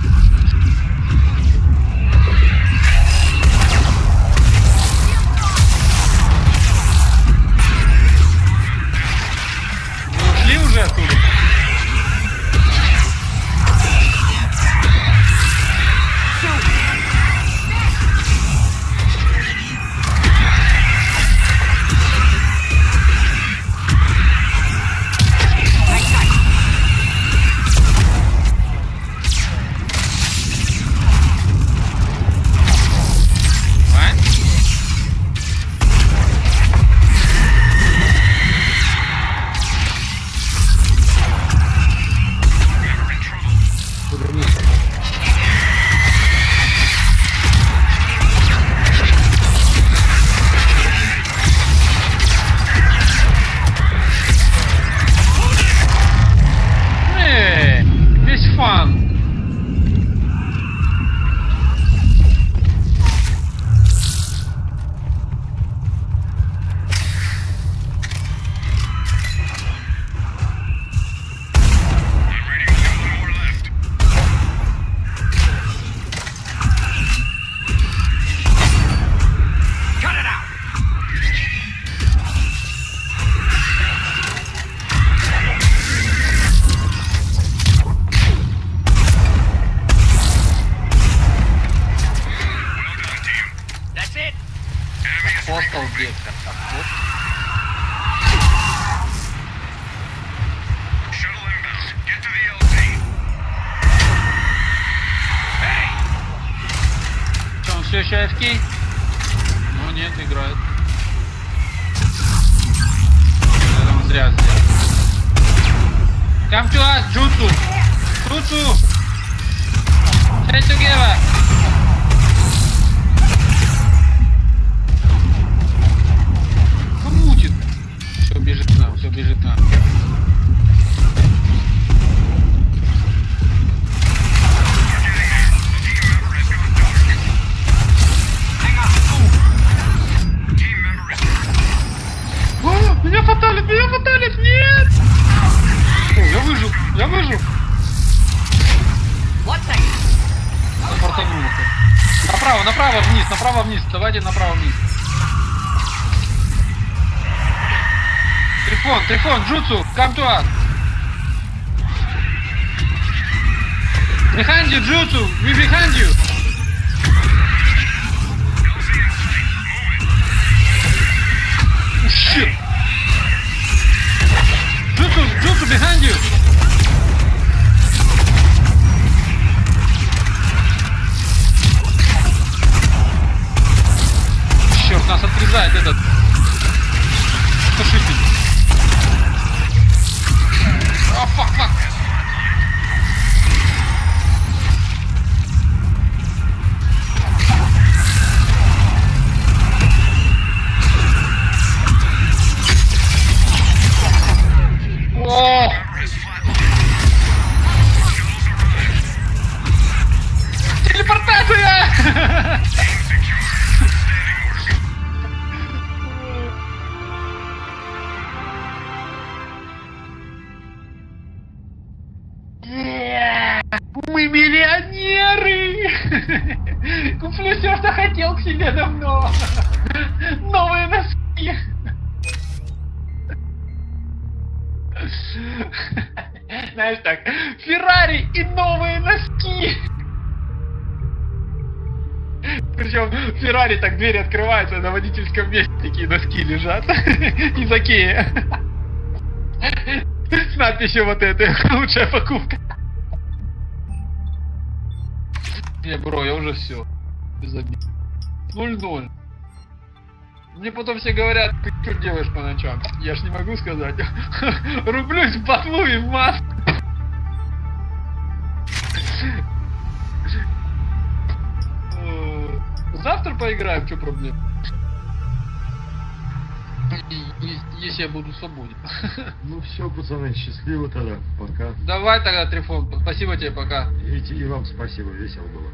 Вы ушли уже оттуда? А? Member in trouble. Весь фан. I'm reading only one more left. Cut it out. Well done, team. That's it. Enemy is Постал regrouping. где-то. Вот. Shuttle inbound. Get to the LZ. Hey. Что, он все еще AFK? Ну нет, играет. Это он зря сделал. Come to us, Jutsu! Jutsu! Stay together! Мутит. Все бежит к нам, все бежит к нам. Hang on. Team member is hurt. О, меня фаталит, нет! О, я выжил. One second. Фортанул. Направо вниз, давайте направо вниз. Трифон, Джутсу, come to us. Behind you, Jutsu, we behind you. LZ in sight. Move it. Oh, shit. Jutsu, behind you. Черт, нас отрезает этот сушитель. О, фак. О! Member has flatlined. Shuttles arrived. Телепортация! Team secure. Outstanding work. Мы миллионеры! Куплю все, что хотел к себе давно. Новые носки. знаешь так, Феррари и новые носки. Причем Феррари так двери открываются, на водительском месте такие носки лежат из Икеи. С надписью вот этой, лучшая покупка. Не, бро, я уже все. Без обид. 0-0. Мне потом все говорят, ты что делаешь по ночам? Я ж не могу сказать. Рублюсь в батлу и в маску. Завтра поиграем, что проблема? Если я буду свободен. Ну все, пацаны, счастливо тогда. Пока. Давай тогда, Трифон. Спасибо тебе, пока. И вам спасибо, весело было.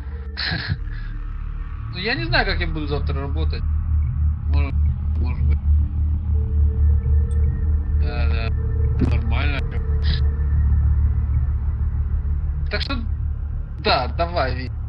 Ну я не знаю, как я буду завтра работать. Может быть. Да. Нормально. Так что, да, давай, Вить.